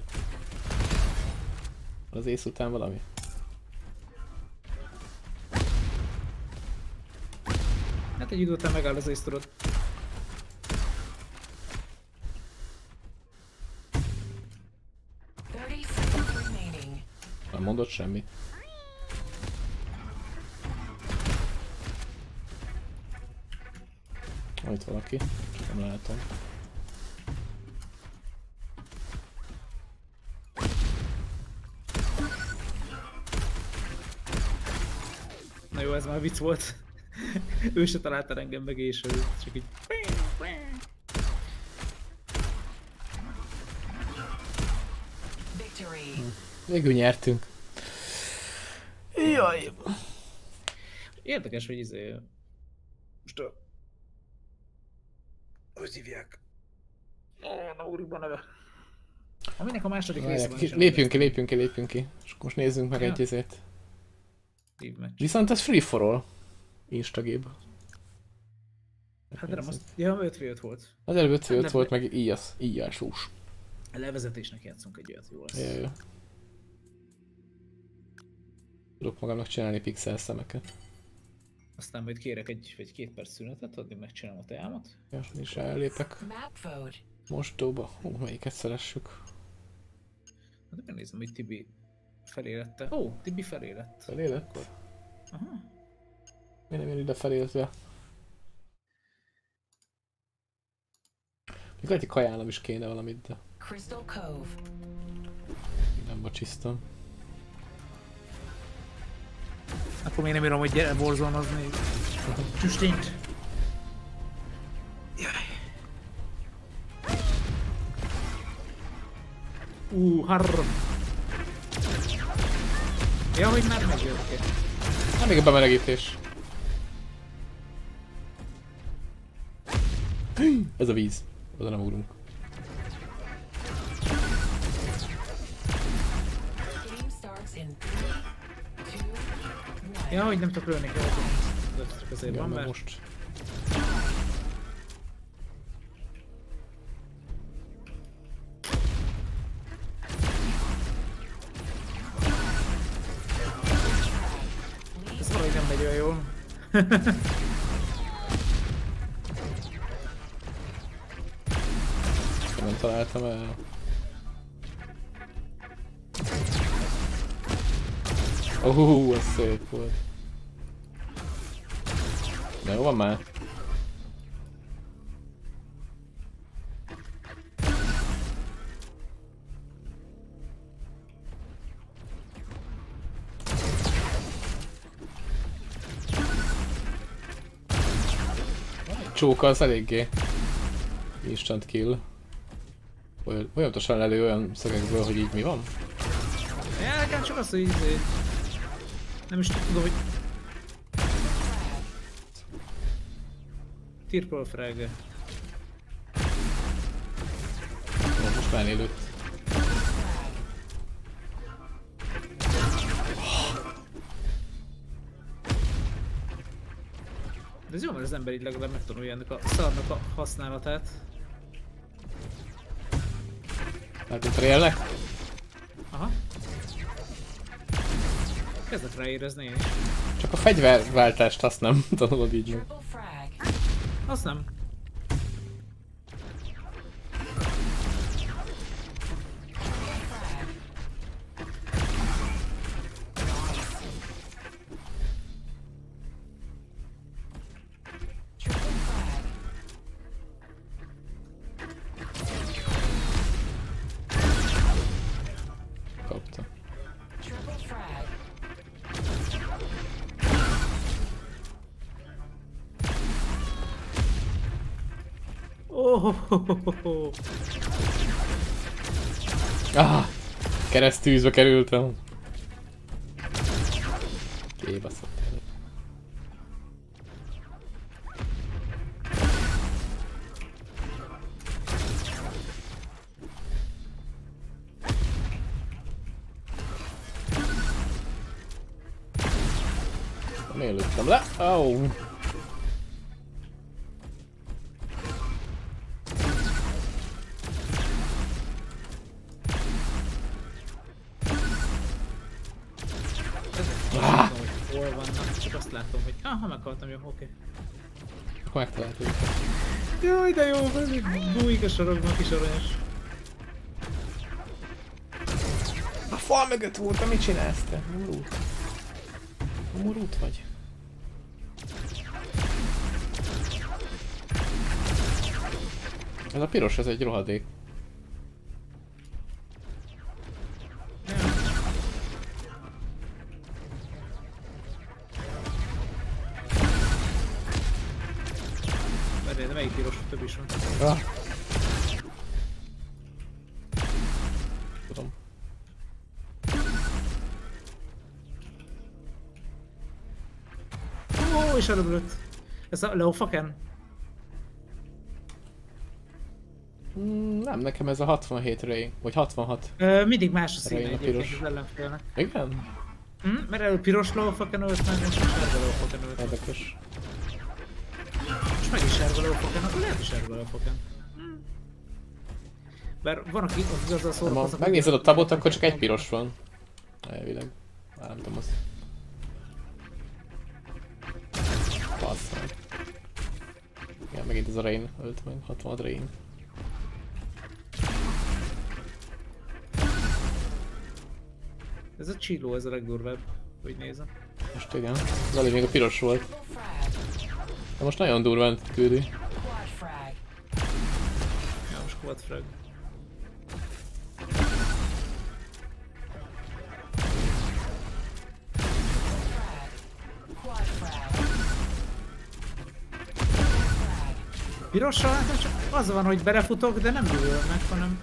Az ész után valami? Hát egy idő után megáll az ace tudod. thirty seconds remaining. Nem mondott semmit. Van itt valaki, csak nem látom. Na jó, ez már vicc volt. Ő se találta engem meg, és ő csak így... Victory. Végül nyertünk. Jaj. Érdekes, hogy izé... Most a... Hogy hívják? Ó, na úrikban neve. Aminek a második része Várják, van. ki, is lépjünk ki, lépjünk ki, lépjünk ki. És most nézzünk meg Ja. egy izét. Leave match. Viszont ez free for all. Instagébb. Hát de nem azt... Ja, öt v öt volt. Az előbb öt v öt Nem, volt, nem. meg íjas, íjásús. A levezetésnek játszunk egy olyat, jó lesz. Jaj, jaj. Tudok magamnak csinálni pixel szemeket. Aztán majd kérek egy vagy két perc szünetet, addig megcsinálom a teámat. Ja, és ellépek Map vote. mostóba. Hú, melyiket szeressük. Hát megnézem, hogy Tibi felélette. Ó, Tibi felélett. Felé lett? Aha. Miért nem jön ide feléltve? Még egy kajálnom is kéne valamit, de... Crystal Cove. Nem bocsisztam. Akkor még nem írom, hogy gyere borzolnozni. Tüstényt. Jaj. Ú, harr. Ja, hogy már megjött. Hát még a bemelegítés. Ez a víz. Oda nem ugrunk. Game starts in three, two, one. Ja, hogy nem tudok lőni kell. Csak azért Igen, van, mert mert... most. Ez valahogy nem megy olyan jól. Nem találtam el. Ó, uh, ez szép volt. Na jó van már. Csóka az eléggé instant kill. Olyan, olyatosan elő olyan szögekből, hogy így mi van? Ja, nekem csak az, hogy izé... Nem is tudom, hogy... Tirpol frag. Ó, most már élőtt. De ez jó, mert az ember így legalább megtanulja ennek a szarnak a használatát. Hát itt rélnek? Aha. Kezdek ráérezni én is. Csak a fegyverváltást azt nem tanulod így meg. Triple frag. Azt nem. Triple frag. Kapta. Triple frag. Oh, ho, ho, ho, ho, ho. Ah! Keresztűzbe kerültem. Kébaszott el. Miért lőttem le? Au! Ah! Tudom, hogy hol vannak, csak azt látom, hogy... Aha, meghaltam, jó, oké. Akkor megtaláltuk. Jaj, de jó, bújik a sarokban, kis aranyos. A fal mögött voltam, mit csinálsz te? Morút. Morút vagy. Ez a piros, ez egy rohadék. Várjál, de melyik piros? Több is van. Ah. Tudom. Ó, és előbb lőtt. Ez a Leofaken? Mm, nem, nekem ez a hatvanhét Ray, vagy hatvanhat. Ö, mindig más a színe Rain a egyébként piros. az ellenfélnek. Igen? Hm? Mert előbb piros Leofaken ölt meg, most már sárga Leofaken ölt meg. Érdekes. Most meg is sárga Leofaken, akkor lehet is sárga Leofaken. Hm. Bár van, aki ott igazán Ha szórakoznak. megnézed a tabot, akkor csak egy piros van. Elvileg. Már nem tudom azt. Basszal. Igen, megint ez a Rain ölt meg, hatvanhat Rain. Ez a csilló, ez a legdurvább, hogy nézem. Most igen. Az előbb még a piros volt. Triple frag. De most nagyon durván küldi. Quad frag. Ja, most quad frag. Pirossal hát csak az van, hogy belefutok, de nem gyűlöl meg, hanem...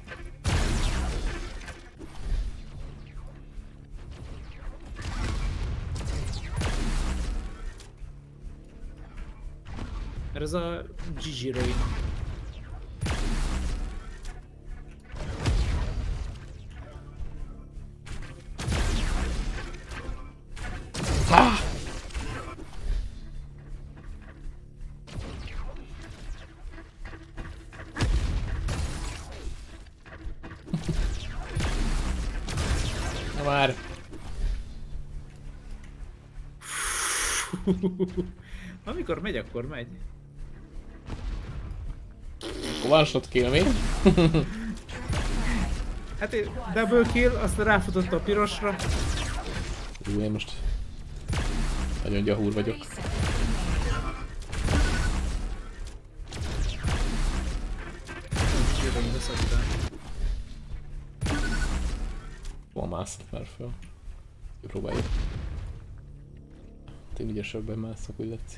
Mert ez a Gigi Rain. Ah! Na már! Amikor megy, akkor megy. One shot kill még. Hát én double kill, aztán ráfutott a pirosra. Ú, én most nagyon gyahúr vagyok. Van mászott már fel. Próbáljuk. Én ügyesebben mászok, úgy látszik.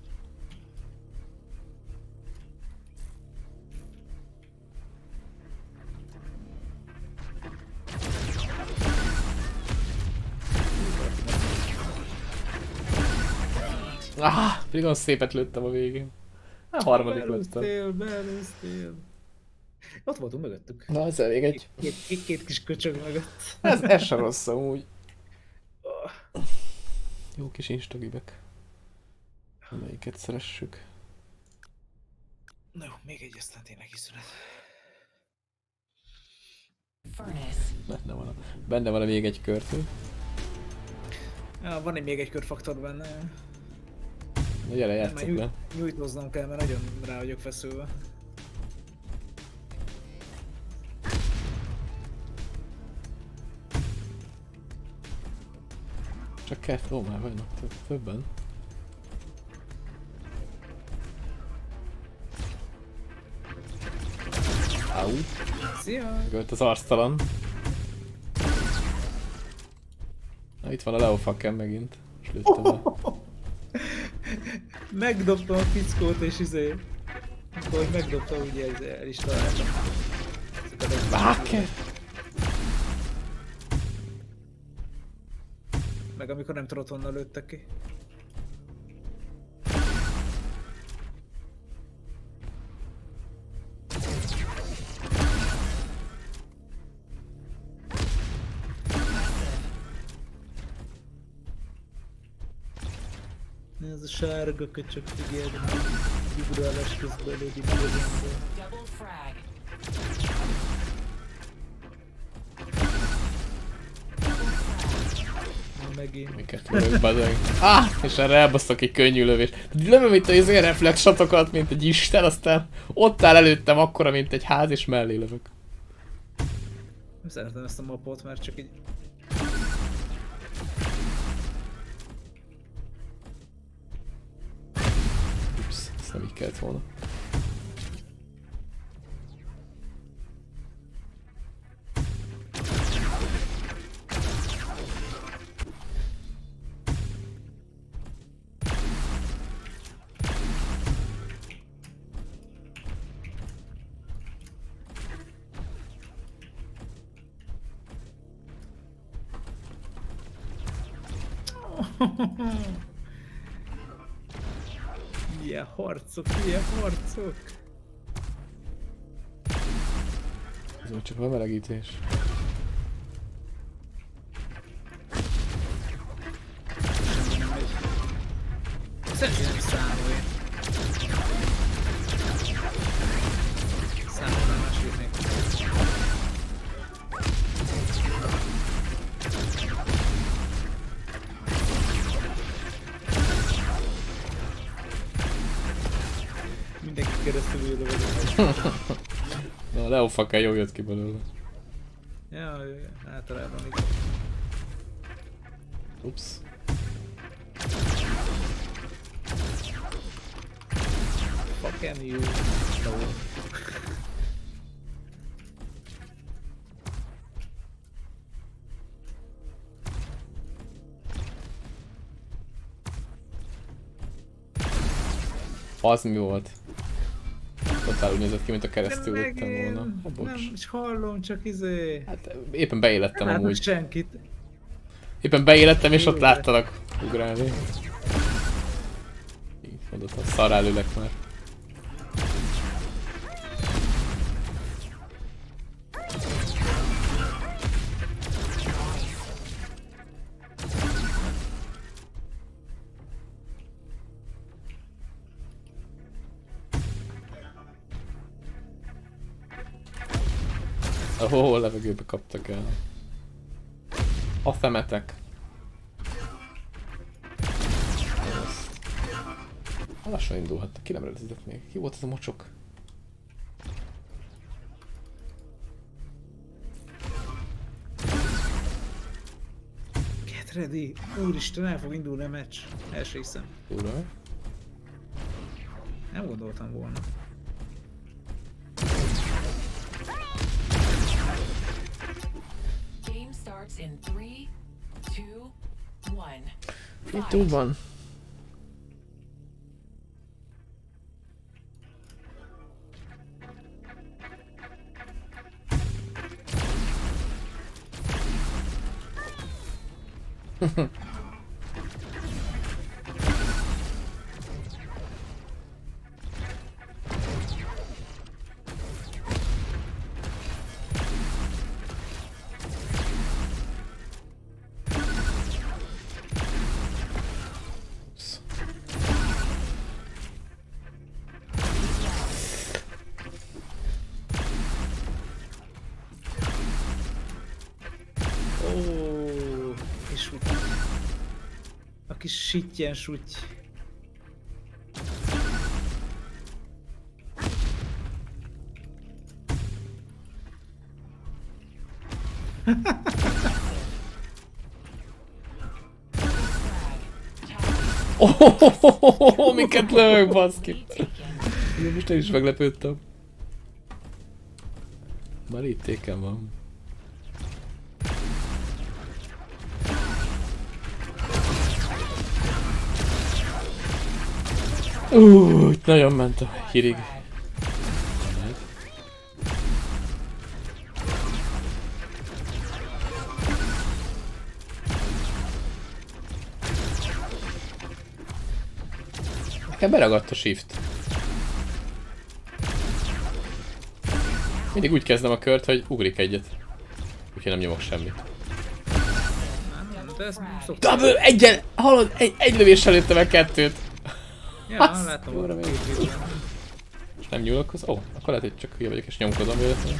Ah, pedig olyan szépet lőttem a végén. A harmadik lettem. Belőztél, belőztél. Ott voltunk mögöttük. Na, ez elég egy. Két, két, két kis köcsög mögött. Ez, ez sem rossz amúgy. Jó kis instagibek. Melyiket szeressük? Na jó, még egy, aztán tényleg is szünet. Furnace. Benne van, a, benne van a még egy körtő. Ja, van egy még egy körfaktor benne. Na gyere, Már játsszuk nyújt, le. nyújtóznom kell, mert nagyon rá vagyok feszülve. Csak kettő, ó, már vannak több, többen. Au, Szia! megölt az arctalan. Na itt van a Leofaken megint. És lőttem el. Megdobtam a fickót és izé... Akkor hogy megdobtam, ugye ez el is találtam. Báker! Meg amikor nem tudod honnan lőttek ki. Ez a sárga köcsök, figyeld, ugrálás közben lődik a zsengbe. Double frag. Na megint. Miket lövök, bazeg. Ah! És erre elbasztok egy könnyű lövést. Lövöm itt az ilyen reflex shatokat, mint egy isten, aztán ott áll előttem akkora, mint egy ház, és mellé lövök. Nem szeretem ezt a mapot, mert csak így... Ups, ezt nem így kellett volna. Ilyen harcok, ilyen harcok. Ez már csak a melegítés. Szerintem nem számolj. Számolnál más írnék. Mindenki keresztül ülő vagyok. Na, a Leofaken jó jött ki belőle. Ja, általában igen. Ups. Fucking you. No. Az mi volt? Totál úgy nézett ki, mint a De keresztül lőttem volna. megint, Oh, bocs. nem is hallom, csak izé... Hát éppen beélettem Nem látok amúgy. senkit. Éppen beélettem és ott Jó, láttalak ugrálni. Így mondod, ha szarrá ülök már. Ó, oh, levegőbe kaptak el. A szemetek. Lassan indulhattak, ki nem redezett még. Ki volt ez a mocsok? Get ready! Úristen, el fog indulni a meccs. El se hiszem. Ura. Nem gondoltam volna. Game starts in three, two, one. Itt túl van. Ó, és úgy. A kis sittyen suty. Oh, miket lövök, baszki! Én most én is meglepődtem. Már itt téken van. Úúúú, itt nagyon ment a hírig. Nekem beragadt a shift. Mindig úgy kezdem a kört, hogy ugrik egyet. Úgyhogy nem nyomok semmit. Nem, de ezt nem szoktam. Double! Egyen! Hallod? Egy, egy lövéssel lőttem meg kettőt. Ja, Azt látom. jóra még. És nem nyúlok, ó, oh, akkor lehet, hogy csak hülye vagyok és nyomkodom véletlenül.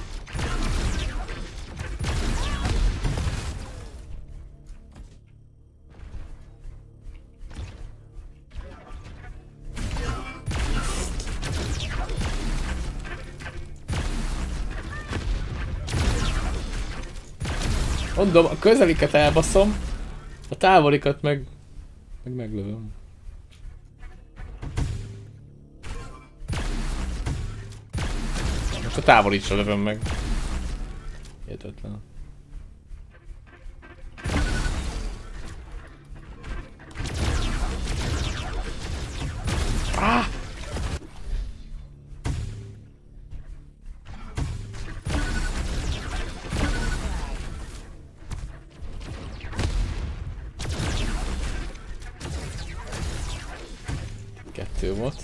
Mondom, a közeliket elbaszom, a távolikat meg... meg meglövöm. Most a távolit sem lövöm meg. Hihetetlen. Ah! Kettő volt.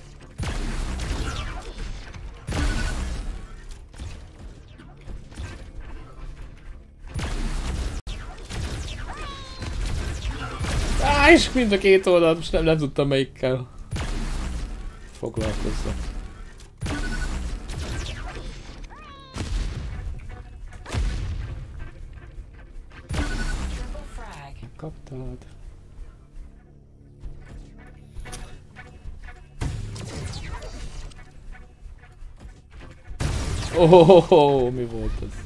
Á, és mind a két oldalt, most nem, nem tudtam melyikkel foglalkozzak. Triple frag. Kaptad. Oh, oh, oh, mi volt ez?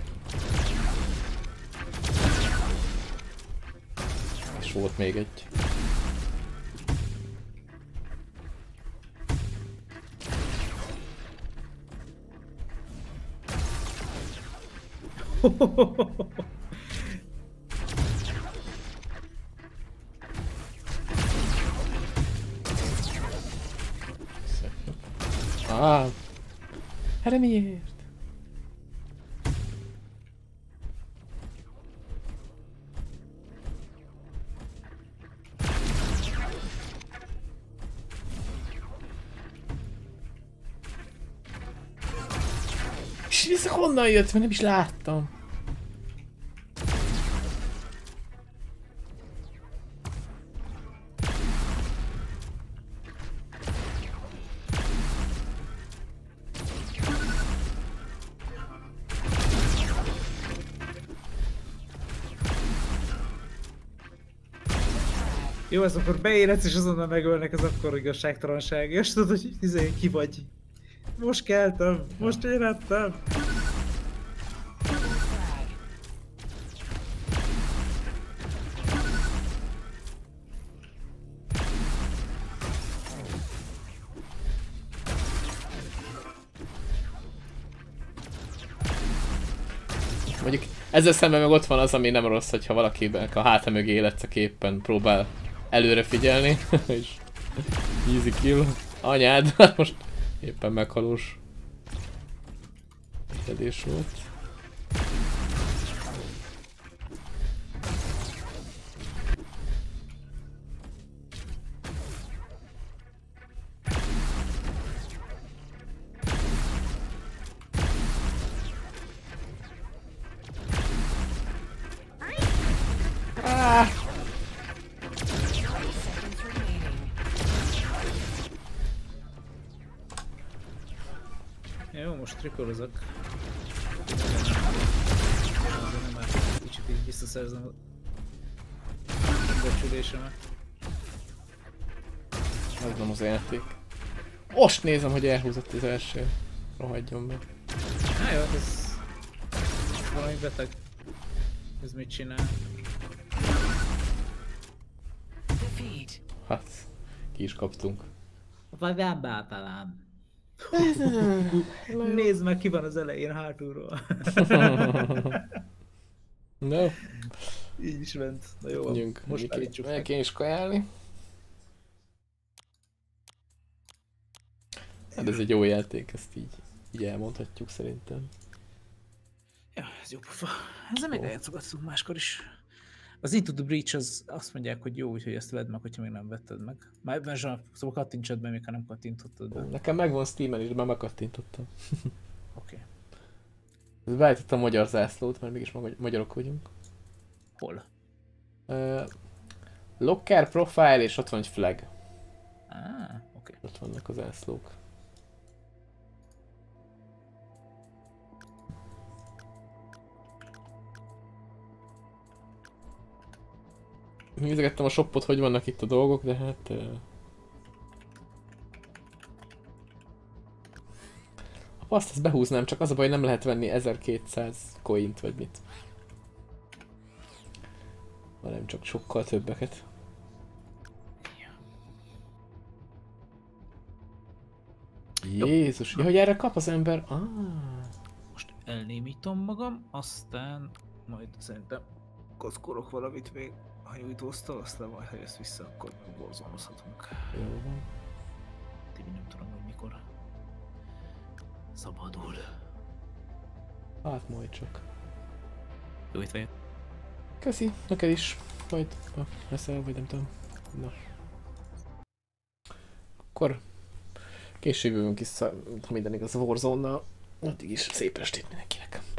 És volt még egy. Ah, Erre miért? És ez honnan jött? Mert nem is láttam. Jó, ez akkor beéredsz és azonnal megölnek, az akkor igazságtalanság. És tudod, hogy izé, ki vagy. Most keltem, most érettem. Mondjuk ezzel szemben meg ott van az, ami nem rossz, hogyha valakinek a háta mögé életsz, éppen próbál előre figyelni, és easy kill. Anyád, hát most éppen meghalós kérdés volt. Jó, most trikolozok. Nem már kicsit így visszaszerzem a becsülésemet. Ez nem az játék. Most nézem, hogy elhúzott az első. Rohadjon be. Hát jó, ez valami beteg. Ez mit csinál? Defeat. Hát, ki is kaptunk. Vagy nem báltalán. Nézd meg, ki van az elején hátulról. No. Így is ment. Na jó, Menjünk, most állítsuk megyek meg. én is kajálni. Hát ez egy jó játék, ezt így, így elmondhatjuk szerintem. Ja, ez jó pofa. Ezzel még eljátszogatszunk máskor is. Az Into the Breach az azt mondják, hogy jó, úgyhogy ezt vedd meg, hogyha még nem vetted meg. Már ebben sem, szóval kattintsad be, még ha nem kattintottad be. Nekem megvan Steamen is, de már megkattintottam. Oké. Okay. Beállítottam a magyar zászlót, mert mégis magy magyarok vagyunk. Hol? Uh, Locker, profile és ott van egy flag. Ah, oké. Okay. Ott vannak az zászlók. Nézegettem a shopot, hogy vannak itt a dolgok, de hát... Uh... A paszt ezt behúznám, csak az a baj, nem lehet venni ezerkétszáz coint vagy mit. Hanem csak sokkal többeket. Jézus, ja, hogy erre kap az ember? Ah. Most elnémítom magam, aztán majd szerintem kockolok valamit még a nyújtóztal, aztán majd ha jössz vissza, akkor borzonozhatunk. Jó van. Tibi nem tudom, hogy mikor szabadul. Hát majd csak. Jó étvágyat! Köszi, neked is. Majd ha leszel, vagy nem tudom. Na. Akkor később jövünk vissza, ha minden igaz, a Warzone-nal. Addig is szép estét mindenkinek.